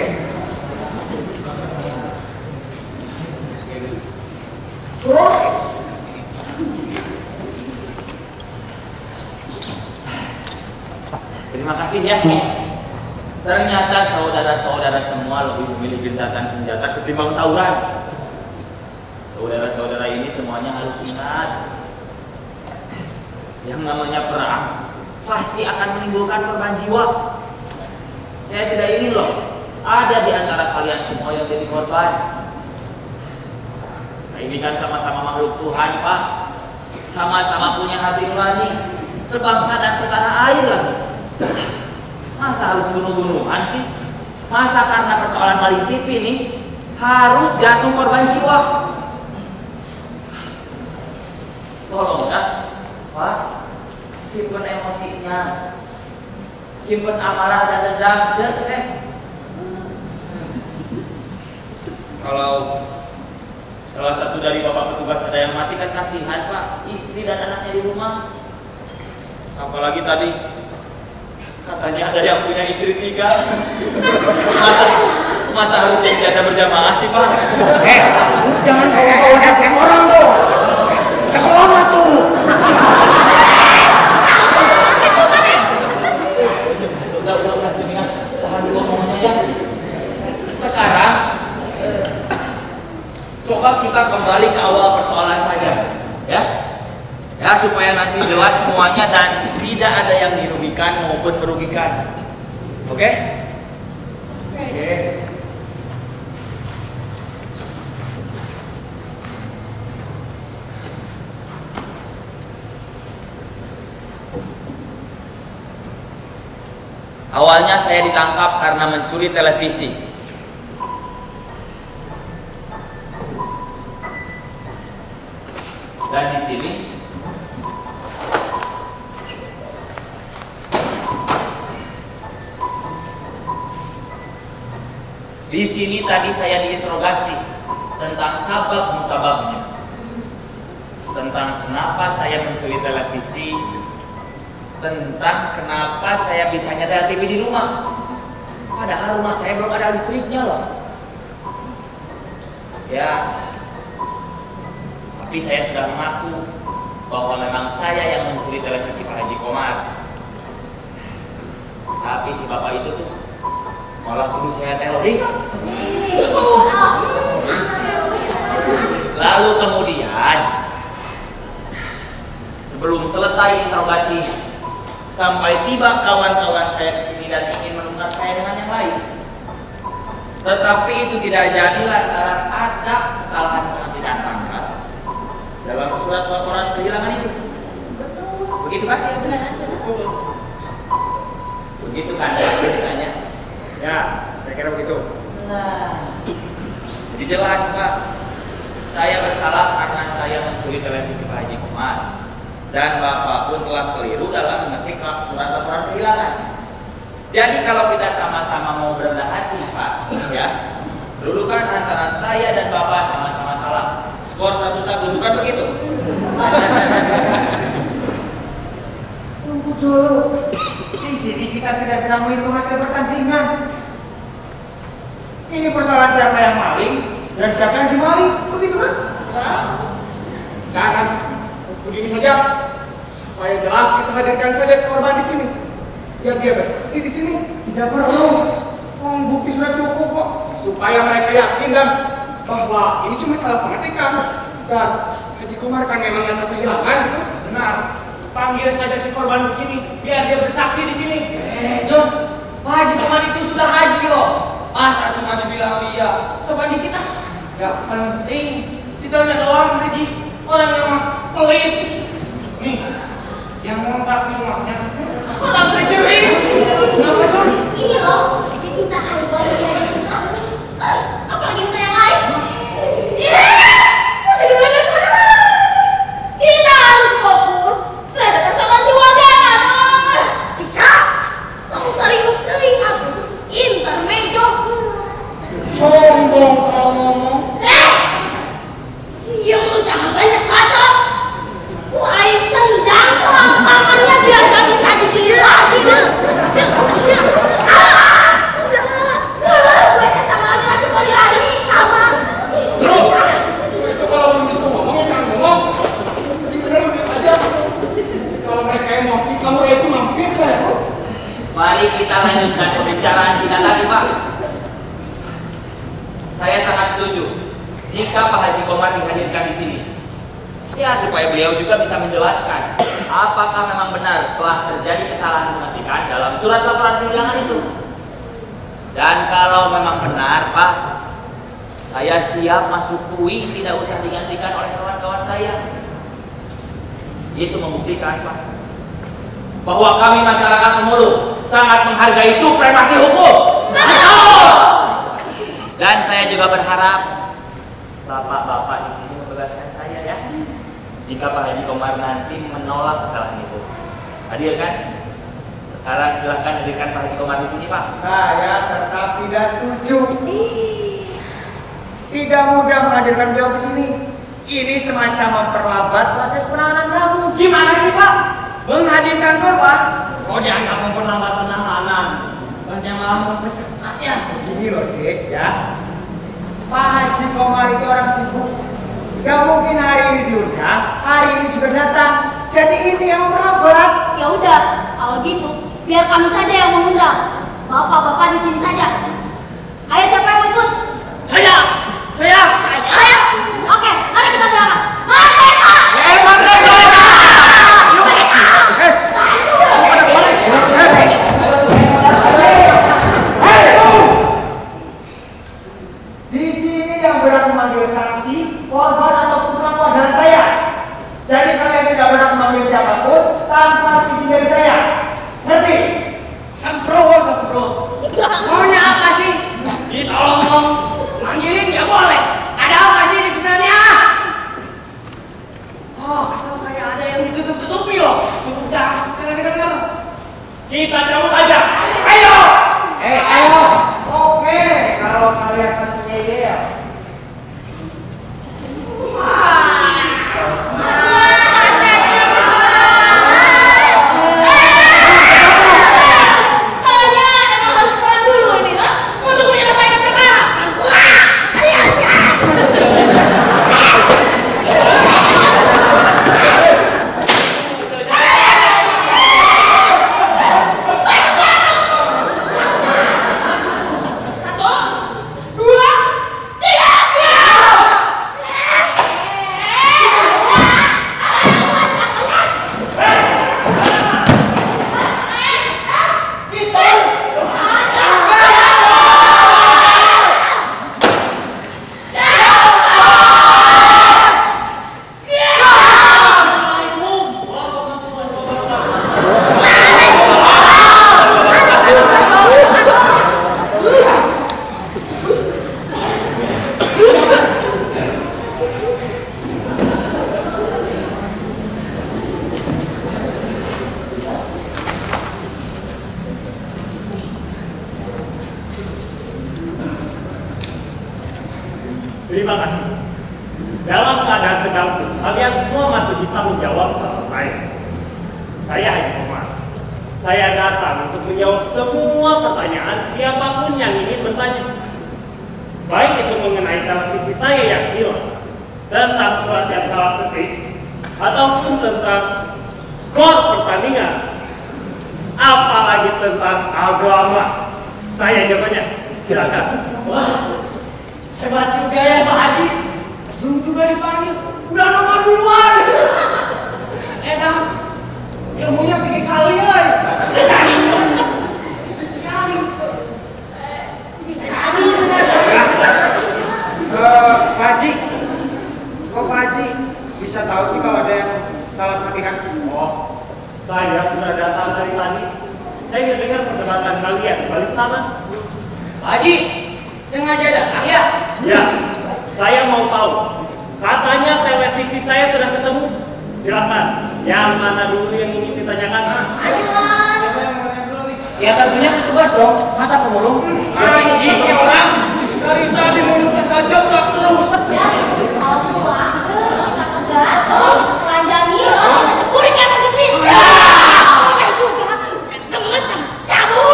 Terima kasih ya. Ternyata saudara-saudara semua lebih memilih gencatan senjata ketimbang tawuran. Saudara-saudara ini semuanya harus ingat, yang namanya perang pasti akan menimbulkan korban jiwa. Saya tidak ingin loh ada di antara kalian semua yang jadi korban. Nah, ini kan sama-sama makhluk Tuhan, Pak. Sama-sama punya hati nurani, sebangsa dan setanah air lagi. Masa harus bunuh-bunuhan sih? Masa karena persoalan maling TV nih harus jatuh korban jiwa? Tolong ya, Pak, simpen emosinya, simpen amarah dan dendam, Kalau salah satu dari bapak petugas ada yang mati kan kasihan Pak, istri dan anaknya di rumah. Apalagi tadi Katanya ada yang punya istri 3. Masa harus jadi jatah berjamaah sih, Pak? Lu jangan bawa orang dong. Keselona tuh. Udah, Jendingan. Tahan dulu ngomongnya ya. Sekarang, coba kita kembali ke awal persoalan saja, ya. Ya, supaya nanti jelas semuanya dan tidak ada yang dirugikan maupun merugikan. Oke? Oke. Awalnya saya ditangkap karena mencuri televisi. Dan di sini tadi saya diinterogasi tentang sabab musababnya, tentang kenapa saya mencuri televisi, tentang kenapa saya bisa nyetel TV di rumah, padahal rumah saya belum ada listriknya loh. Ya, tapi saya sudah mengaku bahwa memang saya yang mencuri televisi Pak Haji Komar. Tapi si bapak itu tuh malah tuduh saya teroris. Lalu kemudian sebelum selesai interogasinya, sampai tiba kawan-kawan saya ke sini dan ingin menukar saya dengan yang lain. Tetapi itu tidak jadi lantaran ada kesalahan yang tidak tangkap dalam surat laporan kehilangan itu. Betul. Begitu kan? Ya, benar. Begitu kan ceritanya? Ya, saya kira begitu. Nah, jadi jelas Pak, saya bersalah karena saya mencuri televisi Pak Haji Komar. Dan Bapak pun telah keliru dalam mengetik surat laporan kehilangan. Jadi kalau kita sama-sama mau berendah hati Pak, ya, kedudukan antara saya dan Bapak sama-sama salah. Skor 1-1, bukan begitu? Tunggu dulu. Di sini kita tidak sedang menghitung hasil pertandingan. Ini persoalan siapa yang maling dan siapa yang dimaling, begitu kan? Jangan begini saja. Supaya jelas kita hadirkan saja si korban di sini. Ya dia bersaksi di sini. Tidak perlu. Bukti sudah cukup kok. Supaya mereka yakin dan bahwa ini cuma salah pengetikan. Dan Haji Komar kan memang yang kehilangan. Benar. Panggil saja si korban di sini, biar dia bersaksi di sini. John, Pak Haji Komar itu sudah haji loh. Masa cuma dibilang dia sebanding kita? Gak penting. Tidaknya doang Haji. Orang yang mah pelit. Nih, yang ngontrak di rumahnya. Orang terjeri. Kenapa John? Ini loh, jadi kita air buat dia ada susah. Apalagi minta yang lain. Kita harus fokus terhadap persoalan si Wardana dong. Tika, kamu serius kering aku. Intermezzo. Sombong kalau ngomong. Diam lu, jangan banyak bacot. Ayo tendang soal kamarnya biar gak bisa digigit lagi. Udah sama laki-laki balik lagi sama. Itu kalau belum bisa ngomong ya jangan ngomong. Jadi benar lihat aja. Kalau mereka emosi kamu itu mampir kan? Mari kita lanjutkan pembicaraan kita tadi Pak. Saya sangat setuju jika Pak Haji Komar dihadirkan di sini. Ya supaya beliau juga bisa menjelaskan apakah memang benar telah terjadi kesalahan pengetikan dalam surat laporan kehilangan itu. Dan kalau memang benar Pak, saya siap masuk UI, tidak usah digantikan oleh kawan-kawan saya. Itu membuktikan Pak bahwa kami masyarakat Pemulung sangat menghargai supremasi hukum. Dan saya juga berharap bapak-bapak di sini membebaskan saya ya. Jika Pak Haji Komar nanti menolak kesalahan itu, hadir kan? Sekarang silahkan hadirkan Pak Haji Komar di sini Pak. Saya tetap tidak setuju. Tidak mudah menghadirkan beliau ke sini. Ini semacam memperlambat proses penahanan kamu. Gimana sih Pak? Menghadirkan korban? Oh dianggap memperlambat penahanan. Haji Komar itu orang sibuk. Gak mungkin hari ini diundang, hari ini juga datang. Jadi ini yang memperlambat. Ya udah, kalau gitu biar kami saja yang mengundang. Bapak-bapak di sini saja. Ayo siapa yang mau ikut? Saya. Ayo. Oke, mari kita berangkat. Merdeka! Merdeka! Di sini yang berhak memanggil saksi, korban ataupun pelaku adalah saya. Jadi kalian tidak berhak memanggil siapapun tanpa izin dari saya. Ngerti? Sempro. Maunya apa sih? Ditolong manggilin ya boleh. Ada apa sih di sebenarnya? Oh, atau kayak ada yang ditutup-tutupi loh. Sudah, dengar. Kita cabut aja. Ayo. Ayo. Oke, kalau kalian kasihnya ide ya. Terima kasih. Dalam keadaan tegang, kalian semua masih bisa menjawab sama saya. Saya Haji Komar. Saya datang untuk menjawab semua pertanyaan siapapun yang ingin bertanya. Baik itu mengenai televisi saya yang hilang, tentang surat yang salah ketik, ataupun tentang skor pertandingan, apalagi tentang agama. Saya jawabannya. Silakan. Wah, hebat juga ya Pak Haji. Belum juga dipanggil, udah nomor duluan. Enak, ilmunya 3 kali woy. Pak Haji, kok Pak Haji bisa tahu sih kalau ada yang salah pernikahan? Oh, saya sudah datang dari tadi. Saya mendengar perdebatan kalian balik sana. Pak Haji, sengaja datang ya? Ya, saya mau tahu. Katanya televisi saya sudah ketemu. Silakan. Yang mana dulu yang ingin ditanyakan? Ya tentunya petugas dong, masa pemulung? Ini orang dari tadi mulutnya saja nggak terus. Ya, kalau semua kita pegat, kita telanjangi, kita cepurin ke atas sini. Gemes sama secabut.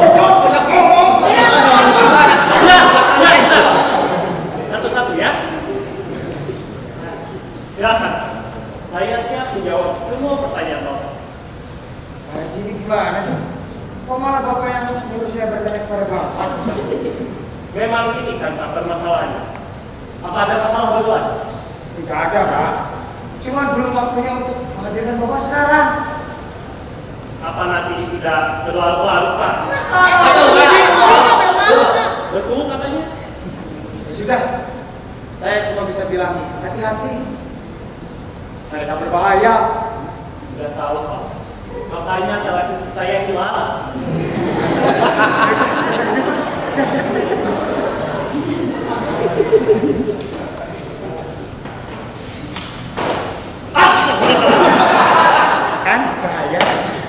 Satu-satu ya. Silakan. Saya siap menjawab semua pertanyaan Bapak. Pak Haji ini gimana sih? Kok malah Bapak yang nyuruh saya bertanya kepada Bapak? Memang ini kan Pak permasalahannya. Apa ada masalah berdua? Tidak ada, Pak. Cuman belum waktunya untuk menghadirkan Bapak sekarang. Apa nanti sudah berlarut-larut Pak? Betul katanya. Ya sudah, saya cuma bisa bilang hati-hati. Saya berbahaya. Sudah tahu Pak. Makanya televisi saya hilang. Kan bahaya.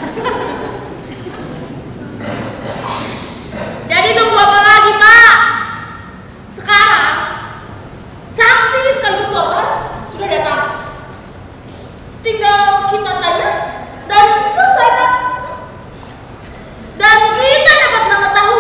Jadi tunggu apa lagi, Pak? Sekarang saksi sekaligus sudah datang. Tinggal kita tanya dan selesai, Pak. Dan kita dapat mengetahui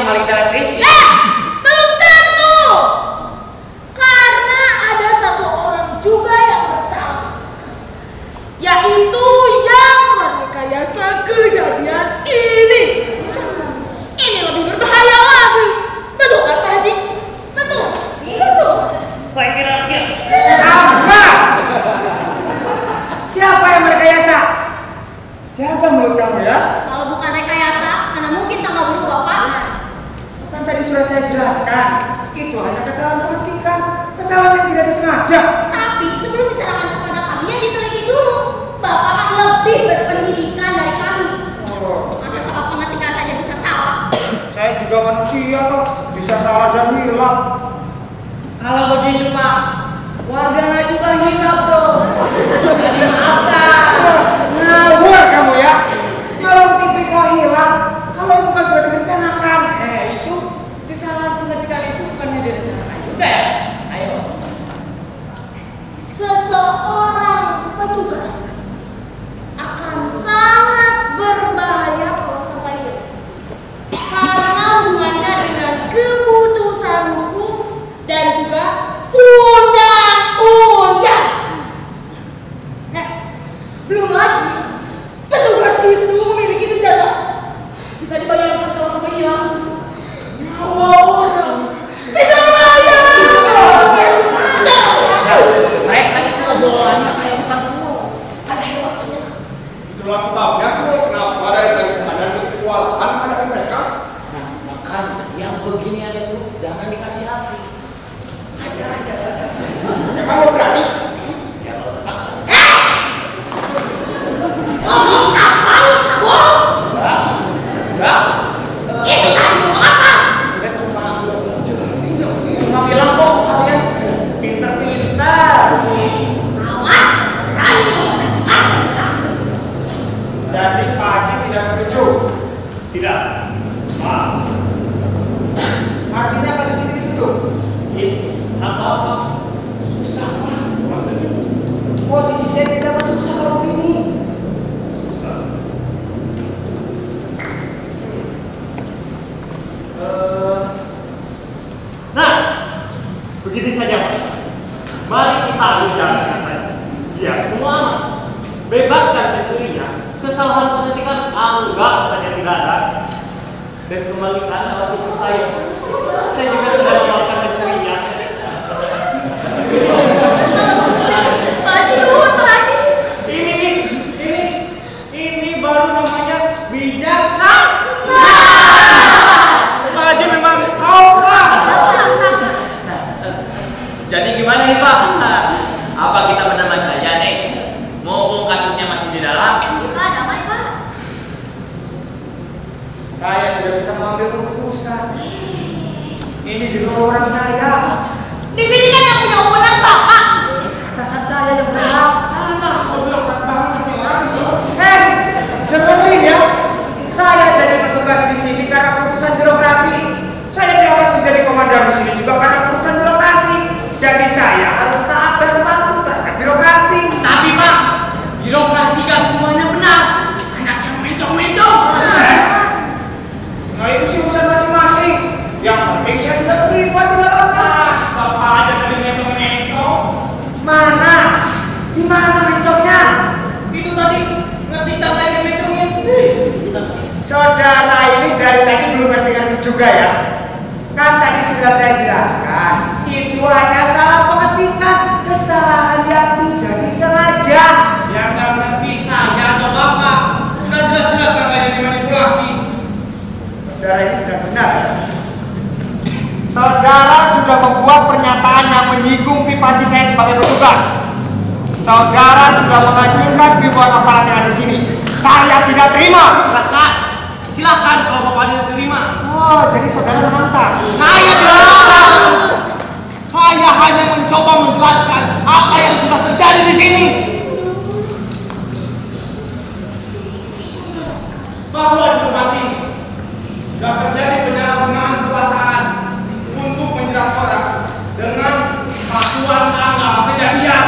maling televisi. Belum tentu. Karena ada satu orang juga yang bersalah, yaitu yang merekayasa kejadian ini. Ini lebih berbahaya lagi. Betul kan Pak Haji? Betul. Betul. Saya kira dia. Apa? Siapa yang merekayasa? Jaga mulut kamu ya. Kalau bukan rekayasa, mana mungkin tanggal berubah, Pak? Kan tadi sudah saya jelaskan, itu hanya kesalahan politikan, kesalahan yang tidak disengaja. Tapi sebelum diserahkan kepada kami, ya diselidiki dulu. Bapak kan lebih berpendidikan dari kami. Masa soal pengetikan saja bisa salah? Saya juga manusia toh, bisa salah dan hilang. Kalau begitu Pak, warganya juga hilang bro. Jadi maafkan. Ngawur kamu ya. Kalau TV kau hilang, kalau itu kan sudah direncanakan. Itu kesalahan pengetikan itu bukannya direncanakan juga ya? Ayo. Seseorang petugas akan sangat berbahaya kalau sampai hilang. Karena hubungannya dengan keputusan hukum dan juga undang-undang. Belum lagi, petugas itu memiliki senjata. Bisa dibayangkan kalau sampai hilang. Nyawa orang bisa melayang. Mereka itu bolanya kayak bukan penuh. Ada hewan senjata. Itulah sebabnya sudah kenapa dari tadi ada kekuatan menghadapi mereka. Nah, makanya yang beginian itu jangan dikasih hati. Hajar aja. Emang lo berani? Ya kalau terpaksa. Ngomong apa lu cabul? Enggak. Itu tadi ngomong apa? Udah cuma bilang kok kalian pinter-pinter. Awas, berani ngomong macam-macam lah. Jadi Pak Haji tidak setuju. Tidak. Maaf. Artinya kasus ini ditutup. Apa-apa. Susah Pak. Maksudnya Posisi saya tidak susah kalau begini. susah. Nah, begini saja Pak. Mari kita jalankan saja. Ya, semua bebaskan pencurinya. Kesalahan pengetikan anggap saja tidak ada. Dan kembalikan alat usul saya. Saya juga sudah melakukan pencurinya. Pak Haji luhut, Pak Haji. Ini baru namanya bijaksana. Pak Haji memang kau Pak. Jadi gimana nih Pak? Apa kita berdamai saja nih? Mumpung kasusnya masih di dalam. Kita damai, Pak. Saya tidak bisa mengambil keputusan. Ini di luar orang saya. Di sini kan yang punya wewenang Bapak. Atasan saya yang berhak. Sobrang banget nih orang itu. Dengerin ya. Saya jadi petugas di sini karena keputusan birokrasi. Saya dapat menjadi komandan di sini juga karena keputusan birokrasi. Jadi saya harus taat dan patuh terhadap birokrasi. Tapi Pak, birokrasi kan semuanya benar. Anak yang mencong-mencong. Nah itu sih urusan masing-masing. Yang penting saya tidak terlibat di dalamnya. Bapak aja tadi mencong-mencong. Mana? Di mana mencongnya? Itu tadi ngerti tangga yang mencongin. Saudara ini dari tadi belum ngerti juga ya. Kan tadi sudah saya jelaskan. Itu hanya salah pengetikan, kesalahan yang tidak disengaja. Ya nggak ngerti saya atau bapak. Sudah jelas-jelas tanggalnya dimanipulasi. Saudara ini tidak benar. Saudara sudah membuat pernyataan yang menyinggung privasi saya sebagai petugas. Saudara sudah menghancurkan ribuan aparat yang ada di sini. Saya tidak terima. Silakan kalau bapaknya terima. Oh, jadi saudara menantang. Saya tidak tahu. Saya hanya mencoba menjelaskan apa yang sudah terjadi di sini. Bahwa di tempat ini sudah terjadi penyalahgunaan kekuasaan untuk menjerat orang dengan pakuan anggap kejadian.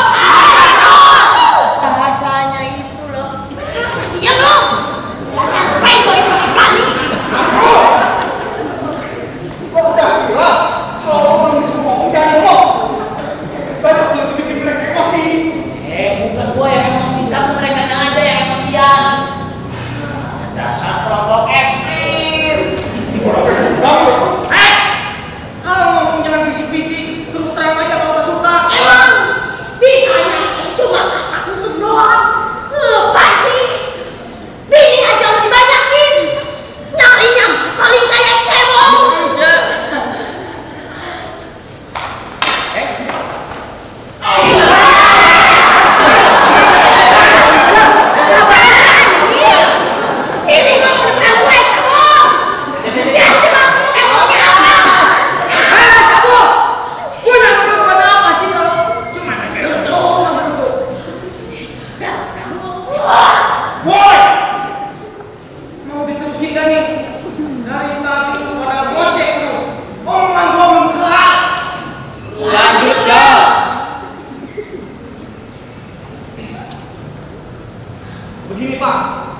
Bahasanya itu loh. Diam loh. Sampai boy pakai kali. ini. Dari tadi pada gocek terus. Omongan gua belum kelar. Lanjut ya. Begini Pak,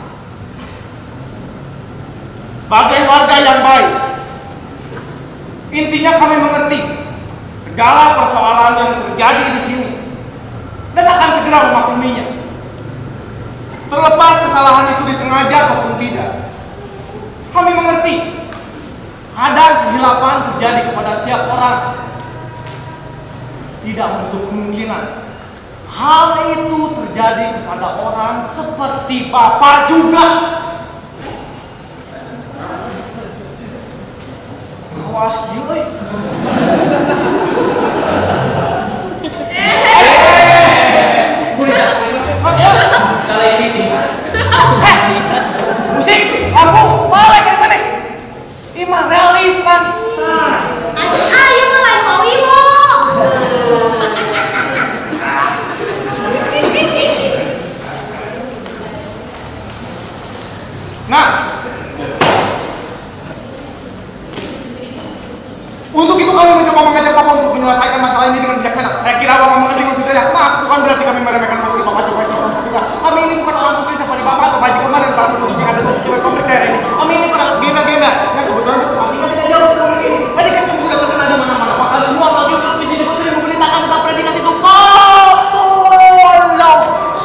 sebagai warga yang baik, intinya kami mengerti segala persoalan yang terjadi di sini dan akan segera memakluminya. Terlepas kesalahan itu disengaja ataupun tidak, kami mengerti kadang kehilapan terjadi kepada setiap orang. Tidak menutup kemungkinan hal itu terjadi kepada orang seperti Bapak juga. Awas dia. Kali ini Musik, lampu, balik yang mana? Ima realis man. Ayo mulai mau iwo. Nah, untuk itu kami mencoba mengajak Bapak untuk menyelesaikan masalah ini dengan bijaksana. Saya kira Bapak mengerti maksudnya. Maaf, bukan berarti kami meremehkan posisi Bapak sebagai seorang petugas. Kami ini bukan orang seperti seperti Bapak atau Pak Haji Komar dan para penduduk yang ada di sekitar komplek daerah ini. Kami ini para gembel-gembel yang kebetulan itu tempat tinggal tidak jauh dari komplek ini. Tadi kan kami sudah terkenal di mana-mana. Maka semua sosial di sini pun sering memberitakan tentang predikat itu. Tolong.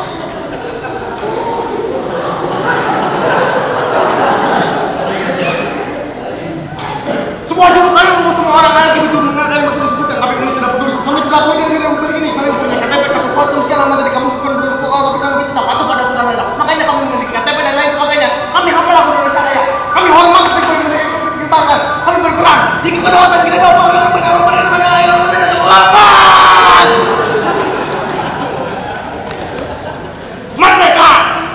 Semua juru kalian mau semua orang lain begitu mengenai betul sebutkan, tapi kami tidak peduli. Kami tidak peduli dengan begini. Kami punya KTP, kartu potong sialan dari kamu bukan bervokal, tapi kami tidak patuh pada aturan daerah. Makanya kami memiliki KTP dan lain sebagainya. Kami hafal lagu Indonesia Raya. Kami hormat ketika mereka kesempatan. Kami berperang. Jika kedaulatan kita dapat merdeka.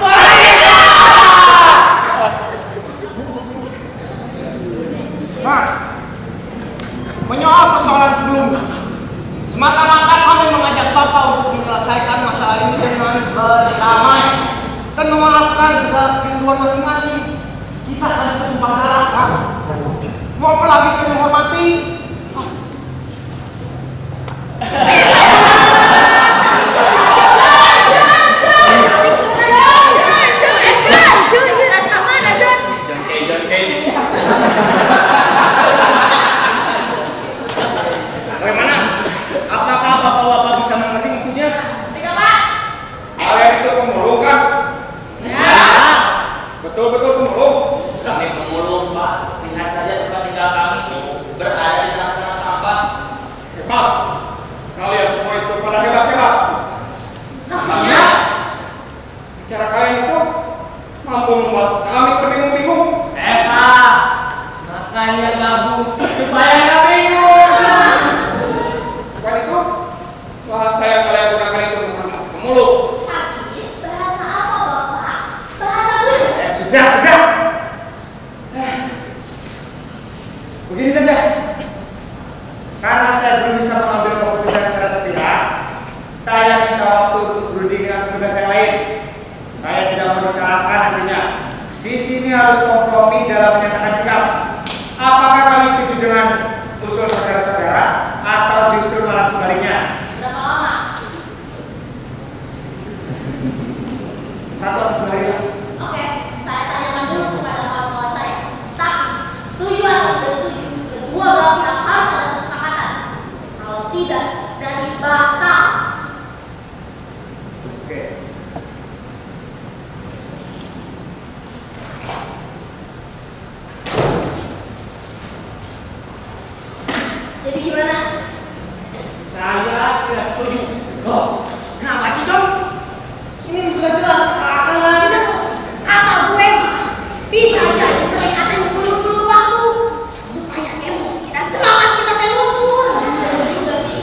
Nah, menyoal persoalan sebelumnya, semata-mata kami mengajak Bapak untuk menyelesaikan masalah ini dengan berdamai dan memaafkan segala kerinduan masing-masing. Kita adalah satu darah, Pak. Mau apa lagi saya menghormati? Bagaimana? Apakah bapak-bapak bisa mengerti maksudnya? Kalian itu pemulung kan? Ya. Betul-betul pemulung. Kami pemulung Pak. Lihat saja tempat tinggal kami berada di tengah-tengah sampah. Hebat. Kalian semua itu pada hebat-hebat. Maksudnya? Cara kalian itu mampu membuat kami terbingung-bingung. Pak, makanya gabung supaya nggak bingung. Bukan itu, bahasa yang kalian gunakan itu bukan bahasa pemulung. Habis bahasa apa Bapak? Bahasa dulu. Sudah. Begini saja. Karena saya belum bisa mengambil keputusan secara sepihak, saya minta waktu untuk berunding dengan petugas yang lain. Saya tidak mau disalahkan nantinya. Di sini harus kompromi dalam menyatakan sikap. Apakah kami setuju dengan usul saudara-saudara atau justru malah sebaliknya? Berapa lama? 1 atau 2 hari. Oke, saya tanyakan dulu kepada kawan-kawan saya. Tapi, setuju atau tidak setuju? Kedua belah pihak harus ada kesepakatan. Kalau tidak, berarti batal. Oke. Jadi gimana? Saya tidak setuju. Loh, kenapa sih dong? Ini sudah jelas akan lagi. Kata gue mah, bisa jadi mereka yang dulu waktu supaya emosi dan semangat kita luntur. Betul juga sih.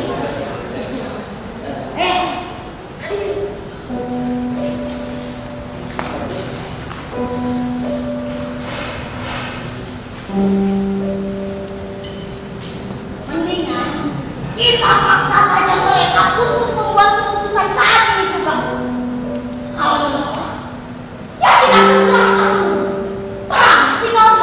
Mendingan kita paksa saja mereka untuk membuat keputusan saat ini juga. Kalau menolak, ya kita akan melakukan perang tinggal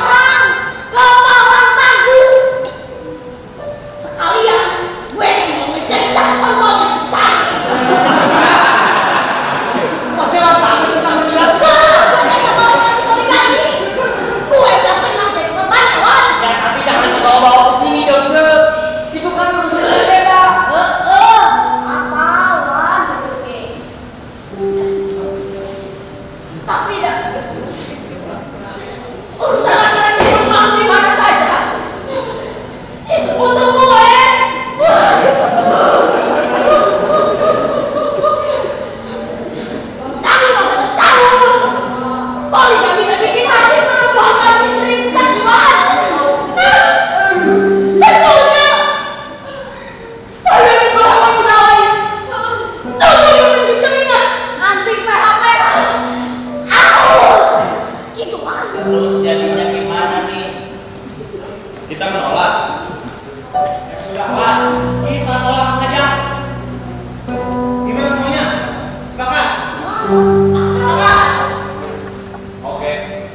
Kita menolak. Ya sudah Pak, kita tolak saja. Gimana semuanya? Sepakat? Sepakat. Oke.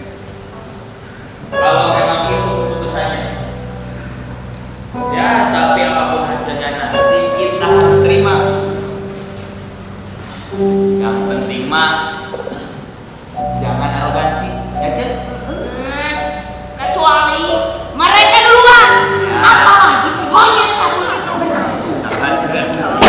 Kalau memang itu keputusannya, ya tapi apapun hasilnya nanti kita harus terima. Yang penting mah jangan arogansi, ya Cek? Kecuali mereka duluan. Ya. Apalagi si monyet cabul itu. Sangat keren.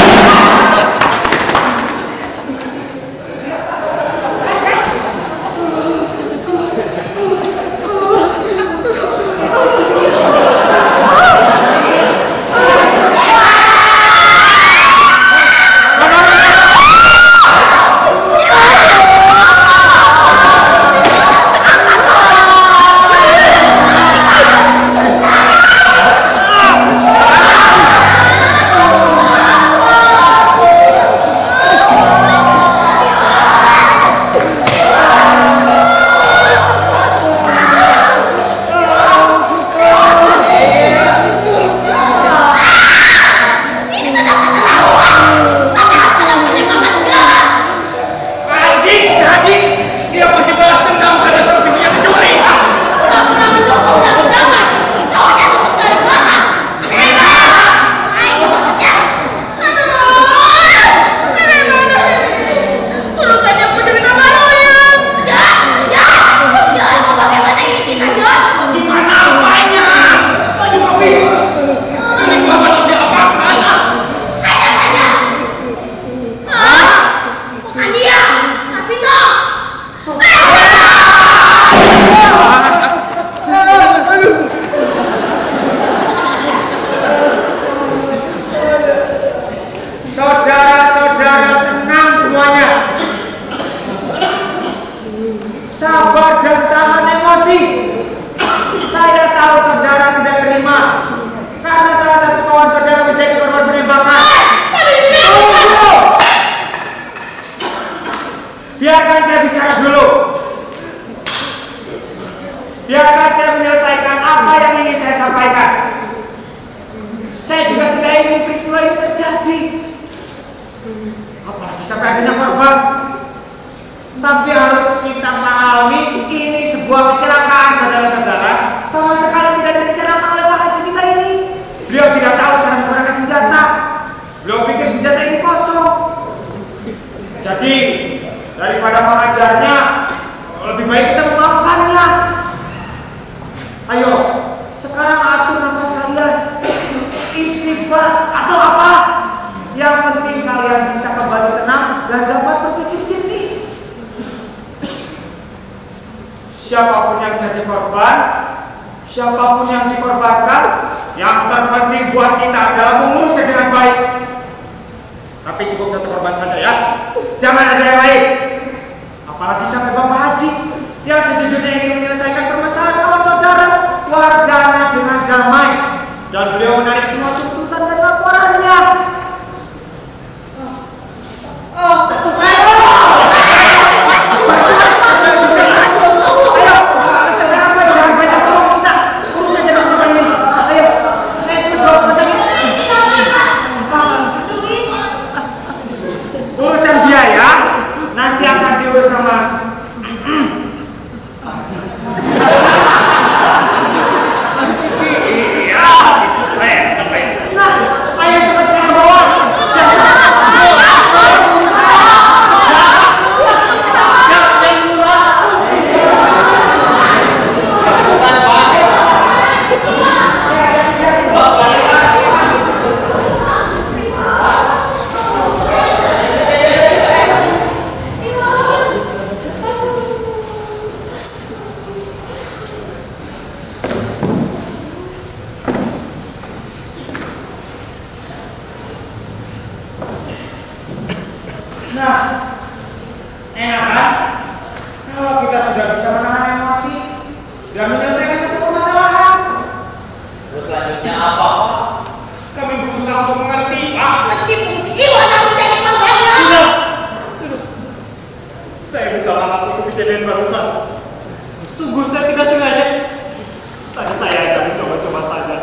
Biarkan saya bicara dulu. Biarkan saya menyelesaikan apa yang ingin saya sampaikan. Saya juga tidak ingin peristiwa ini terjadi. Apalagi sampai adanya korban. Tapi harus kita pahami ini sebuah kecelakaan, saudara-saudara. Sama sekali tidak direncanakan oleh Pak Haji kita ini. Beliau tidak tahu cara menggunakan senjata. Beliau pikir senjata ini kosong. Jadi daripada mengajarnya, lebih baik kita memaafkannya. Ayo, sekarang atur nafas kalian, istighfar atau apa. Yang penting kalian bisa kembali tenang dan dapat berpikir jernih. Siapapun yang jadi korban, siapapun yang dikorbankan, yang terpenting buat kita adalah mengurusnya dengan baik. Tapi cukup satu korban saja ya, jangan ada yang lain. Apalagi sampai Bapak Haji yang sejujurnya ingin menyelesaikan permasalahan kawan saudara warganya dengan damai, dan beliau menarik semua tuntutan dan laporannya. Urusan biaya nanti akan diurus sama enak kan? Kalau kita sudah bisa menahan emosi dan menyelesaikan satu permasalahan. Terus selanjutnya apa? Kami berusaha untuk mengerti, Pak. Meskipun si Iwan harus jadi korbannya. Sudah. Saya minta maaf untuk kejadian barusan. Sungguh saya tidak sengaja. Tadi saya hanya mencoba-coba saja.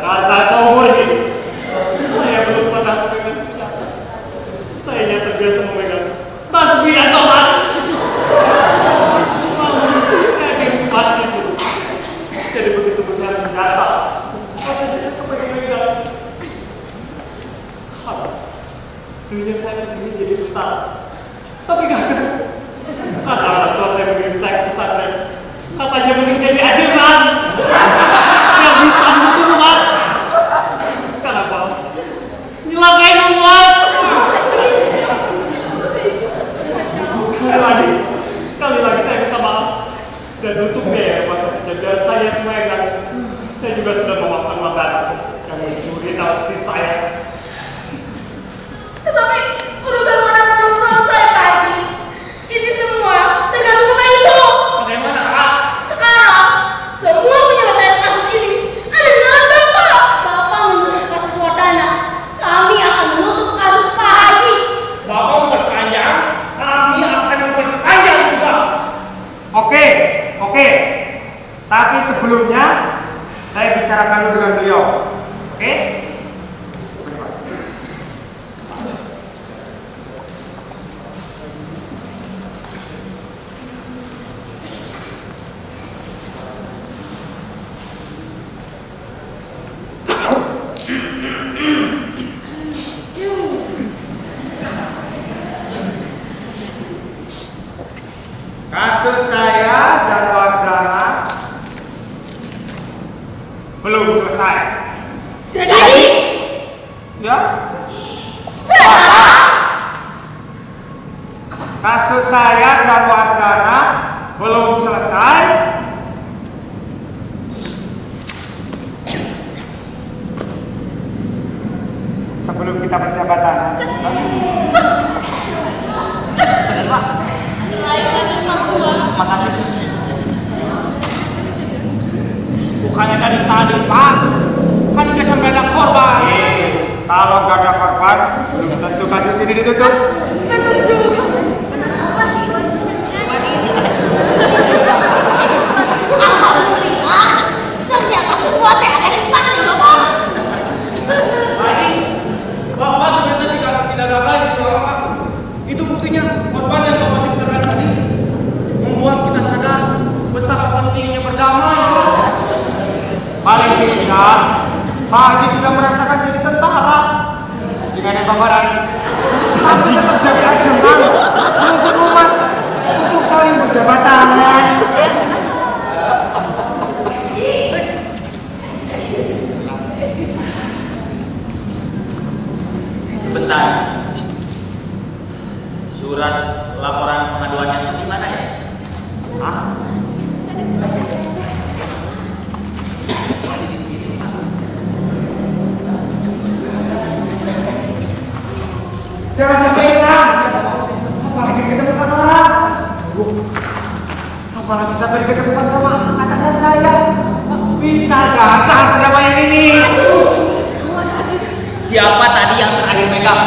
begitu besar senjata. Masa saya kepengen-pengen. Habis. Dulunya saya ingin jadi tentara. Tapi gak ada. Kata orang tua saya mengirim saya ke pesantren. Katanya ingin jadi ajudan. Yang bisa menutup umat. Sekarang apa? Nyelakain umat. Sekali lagi saya minta maaf. Dan untuk biaya masa penjaga saya semua saya juga sudah memaafkan makanan yang mencuri nafsi saya. Tetapi urusan mana belum selesai, Pak Haji. Ini semua tergantung sama itu. Bagaimana, Kak? Sekarang semua penyelesaian kasus ini ada di tangan Bapak. Bapak menutup kasus Wardana, kami akan menutup kasus Pak Haji. Bapak memperpanjang, kami akan memperpanjang juga. Oke. Tapi sebelumnya saya bicarakan dulu dengan beliau. Oke? Kasus saya dan Wardana belum selesai. Jadi, Ya? Kasus saya dan Wardana belum selesai. Sebelum kita berjabatan. Makasih. Bukannya dari tadi, Pak. Kan udah sampai ada korban. Kalau nggak ada korban, belum tentu kasus ini ditutup. benar juga. Alhamdulillah, ternyata semua teh ada di pasti Bapak. Tadi, Bapak ternyata tidak gagal di Bapak. Itu buktinya korban yang Bapak ceritakan tadi membuat kita sadar betapa pentingnya berdamai. Paling tidak, Pak Haji sudah merasakan jadi tentara. Dengan pengorbanan, Haji terjadi ajengan menuntut umat untuk saling berjabat tangan. Sebentar. Surat laporan pengaduannya di mana ya? Jangan sampai hilang. Apalagi ketemukan orang. Apalagi sampai ketemukan sama atasan saya. Bisa gagal perdamaian ini. Siapa tadi yang terakhir megang?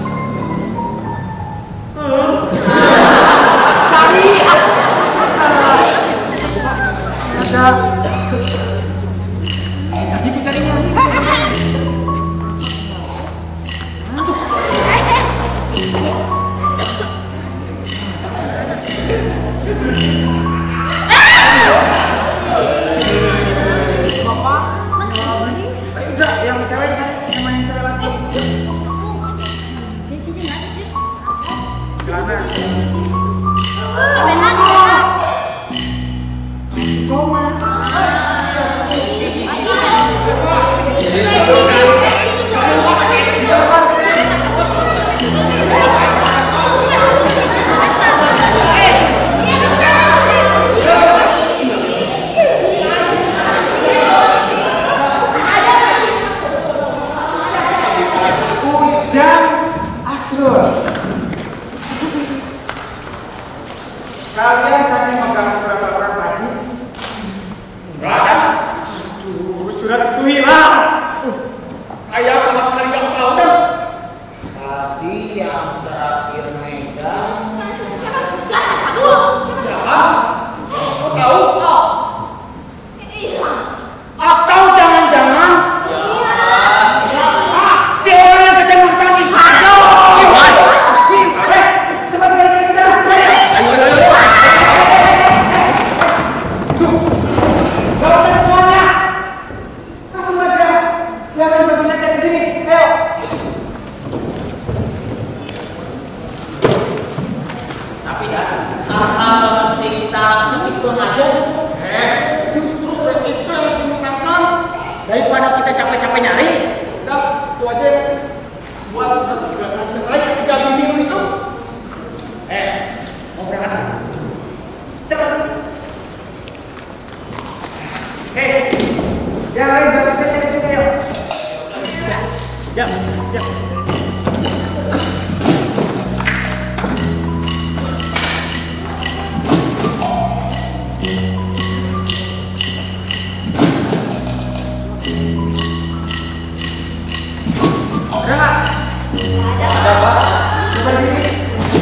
Cari. Ada. Tadi carinya. Enggak, yang cewek sama yang cewek lagi. Celana. Ujang Asrul. Kalian tadi megang surat laporan haji? Enggak ada. Surat itu hilang. Saya sama sekali nggak tahu kan. Tadi yang terakhir megang. Siapa? Kau tahu? Atau jangan-jangan dia orang yang ketembak tadi. Aduh. Cepat balik ke sana. Ayo. Bawa semuanya. capek nyari. Udah, itu aja buat selesai 3 minggu itu. Mau berangkat? Cepat. Yang lain berangkat saya ke sini yuk. Ya. Ada Pak. Coba di sini.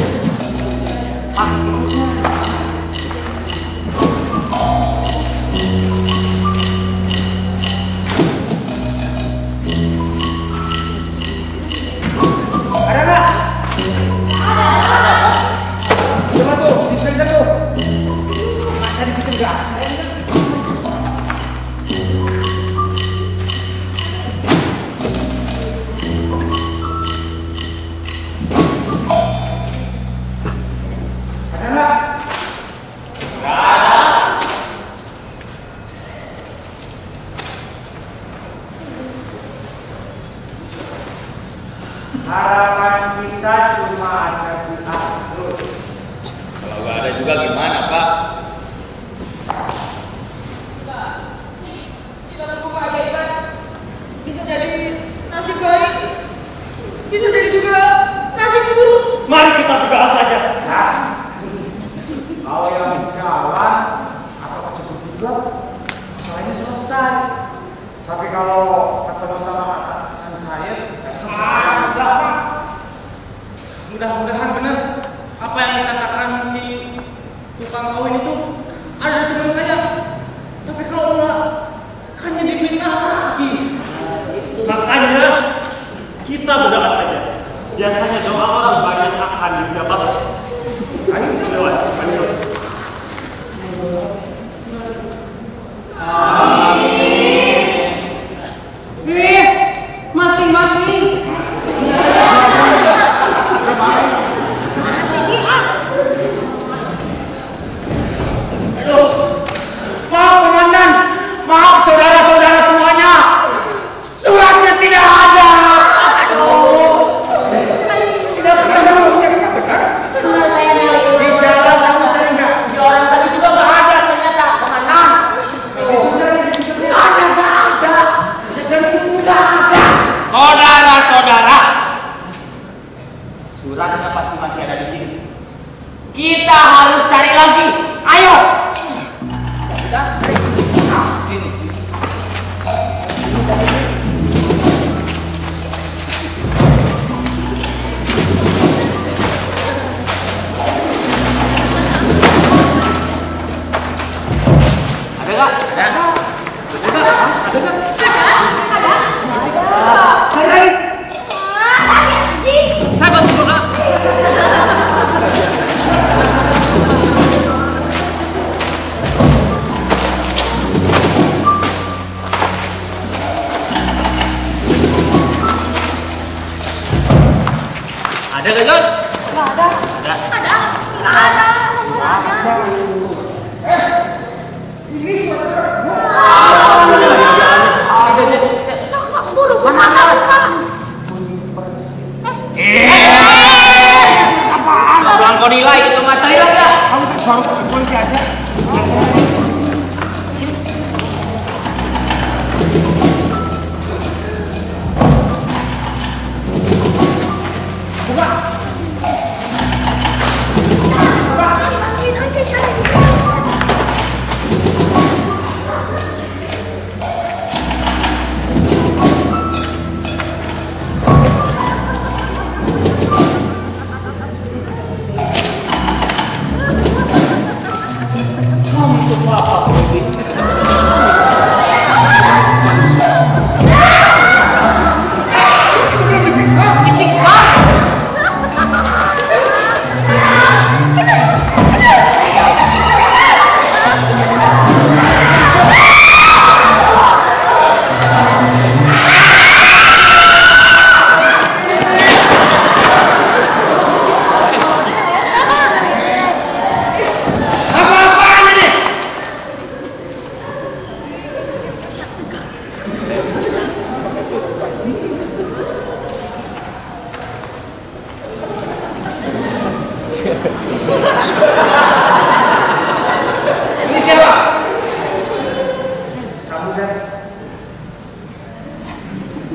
Ada nggak? Ada. Coba tuh, dispenser tuh. Masa di situ nggak? Harapan kita cuma ada di Astro. Kalau nggak ada juga gimana, Pak? Kita terbuka aja ya. Bisa jadi nasib baik, bisa jadi juga nasib buruk. Mari kita berdoa saja. Nah, kalau yang jalan atau cukup juga, masalahnya selesai. Tapi kalau ketemu sama atasan saya Mudah-mudahan benar apa yang dikatakan si tukang kawin itu ada di teman saya. Tapi kalau enggak, kan jadi fitnah lagi. Makanya kita berdoa saja. Biasanya doa orang banyak akan dijawab. Ayo. Masing-masing. Maaf komandan, maaf saudara-saudara semuanya, suratnya tidak ada. tidak ketemu. Benar saya Nelly. Di jalan kamu sering nggak? Di orang tadi juga nggak ada ternyata komandan. Di situ ada. Sudah ada. Saudara-saudara, suratnya pasti masih ada di sini. Kita harus cari lagi. Ayo. Sini. Ada nggak? Ada. Saya bantu doa. Ada nggak, John? Nggak ada. Ada. Nggak ada. Semua ada. Sok-sok buru buka. Belangko nilai itu materi enggak? Kamu baru ke polisi aja.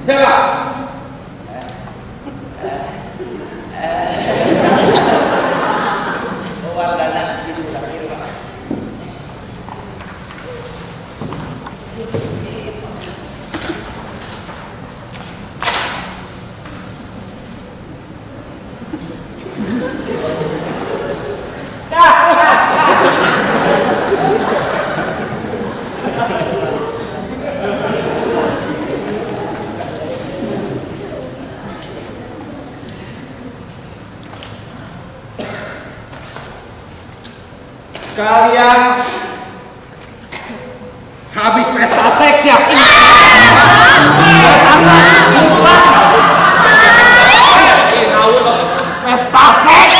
Siapa? Wardana gitu lagi Pak. Kalian habis pesta seks ya? Pesta seks?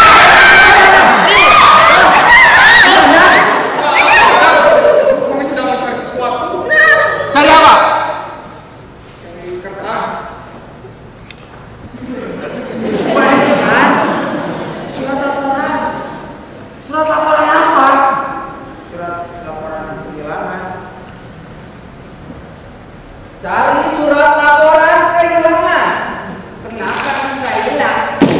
Kami sedang mencari sesuatu. Dari apa? Dari kertas. Surat laporan. Surat laporan apa? Surat laporan kehilangan. Cari surat laporan kehilangan. Kenapa bisa hilang?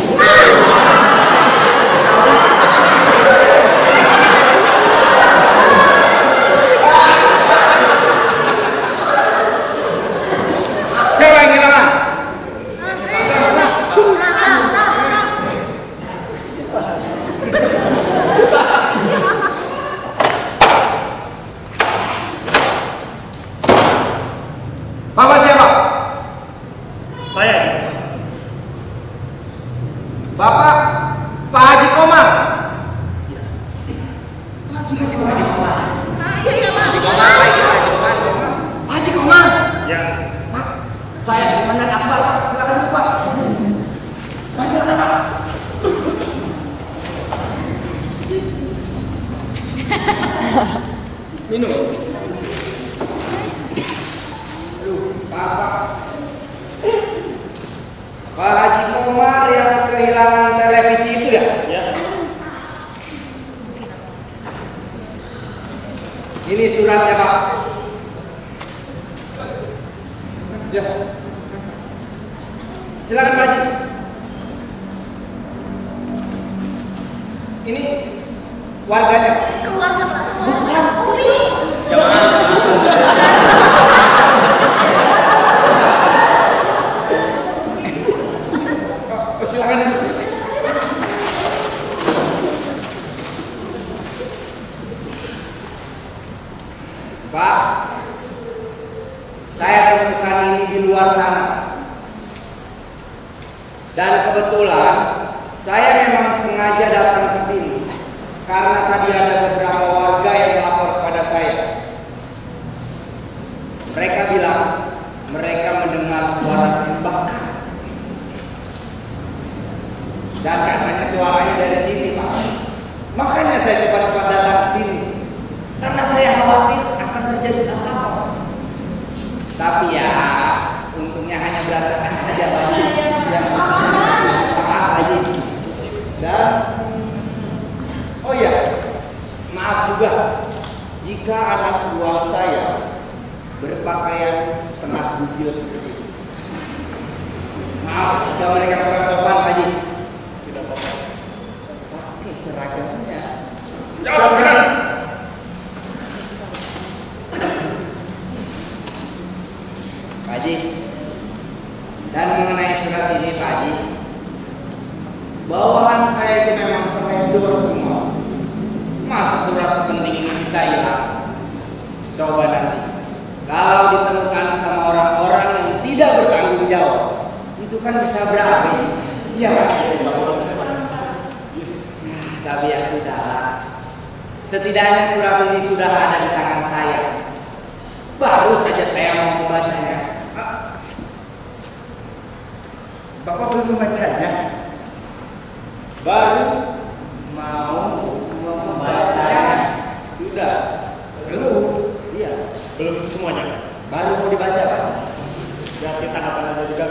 Siapa yang hilangan? Bapak siapa? Saya. Bapak Pak Haji Komar. Haji Komar. Ya. Pak, saya Komandan Akbar, Pak. Silakan duduk, Pak. Pak, silakan, Pak. Minum. Aduh, Pak. Pak Haji Komar yang kehilangan televisi itu ya? Ya. Ini suratnya, Pak. Ya. Silakan, Pak Haji. Ini warganya, Pak. Keluarga Pak. Oh, silakan duduk. Pak, saya temukan ini di luar sana. Dan kebetulan saya memang sengaja datang ke sini karena tadi ada beberapa warga yang melapor kepada saya. Mereka bilang mereka mendengar suara tembakan. Dan katanya suaranya dari sini, Pak. Makanya saya cepat-cepat datang ke sini. Karena saya khawatir akan terjadi apa-apa. Tapi ya, untungnya hanya berantakan saja, Pak. Ya, maaf aja. Dan oh ya, maaf juga jika anak buah saya berpakaian setengah bujil seperti itu. Maaf jika mereka kurang sopan, Pak Haji. Tidak apa-apa. Pakai seragamnya. Jawab benar. Pak Haji. Dan mengenai surat ini, Pak Haji, bawahan saya itu memang teledor semua. Masa surat sepenting ini bisa hilang? Coba nanti, kalau ditemukan sama orang-orang yang tidak bertanggung jawab, itu kan bisa berakhir. Iya, Pak. Tapi ya sudah. Setidaknya surat ini sudah ada di tangan saya. Baru saja saya mau membacanya. Bapak belum membacanya. Baru mau membacanya. Sudah. Belum. Iya. Belum semuanya. Baru mau dibaca, Pak. Ya kita akan ada juga.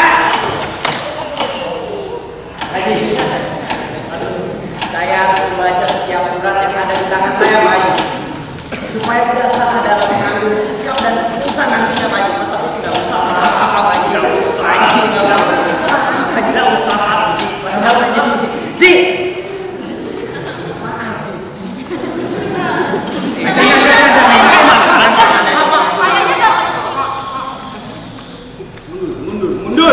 Haji. Aduh. Saya harus membaca setiap surat yang ada di tangan saya, Pak Haji. Supaya tidak salah dalam mengambil sikap dan keputusan nantinya, Pak Haji. Tidak usah. Ji. Mundur.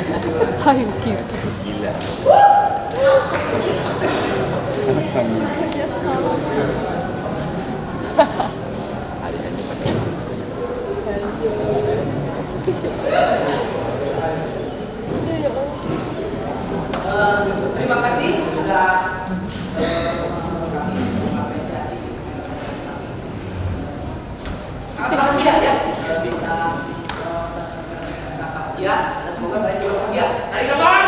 Gila. Terima kasih sudah kami mengapresiasi sangat bahagia ya kita sangat bahagia dan semoga kalian juga bahagia. Tarik nafas.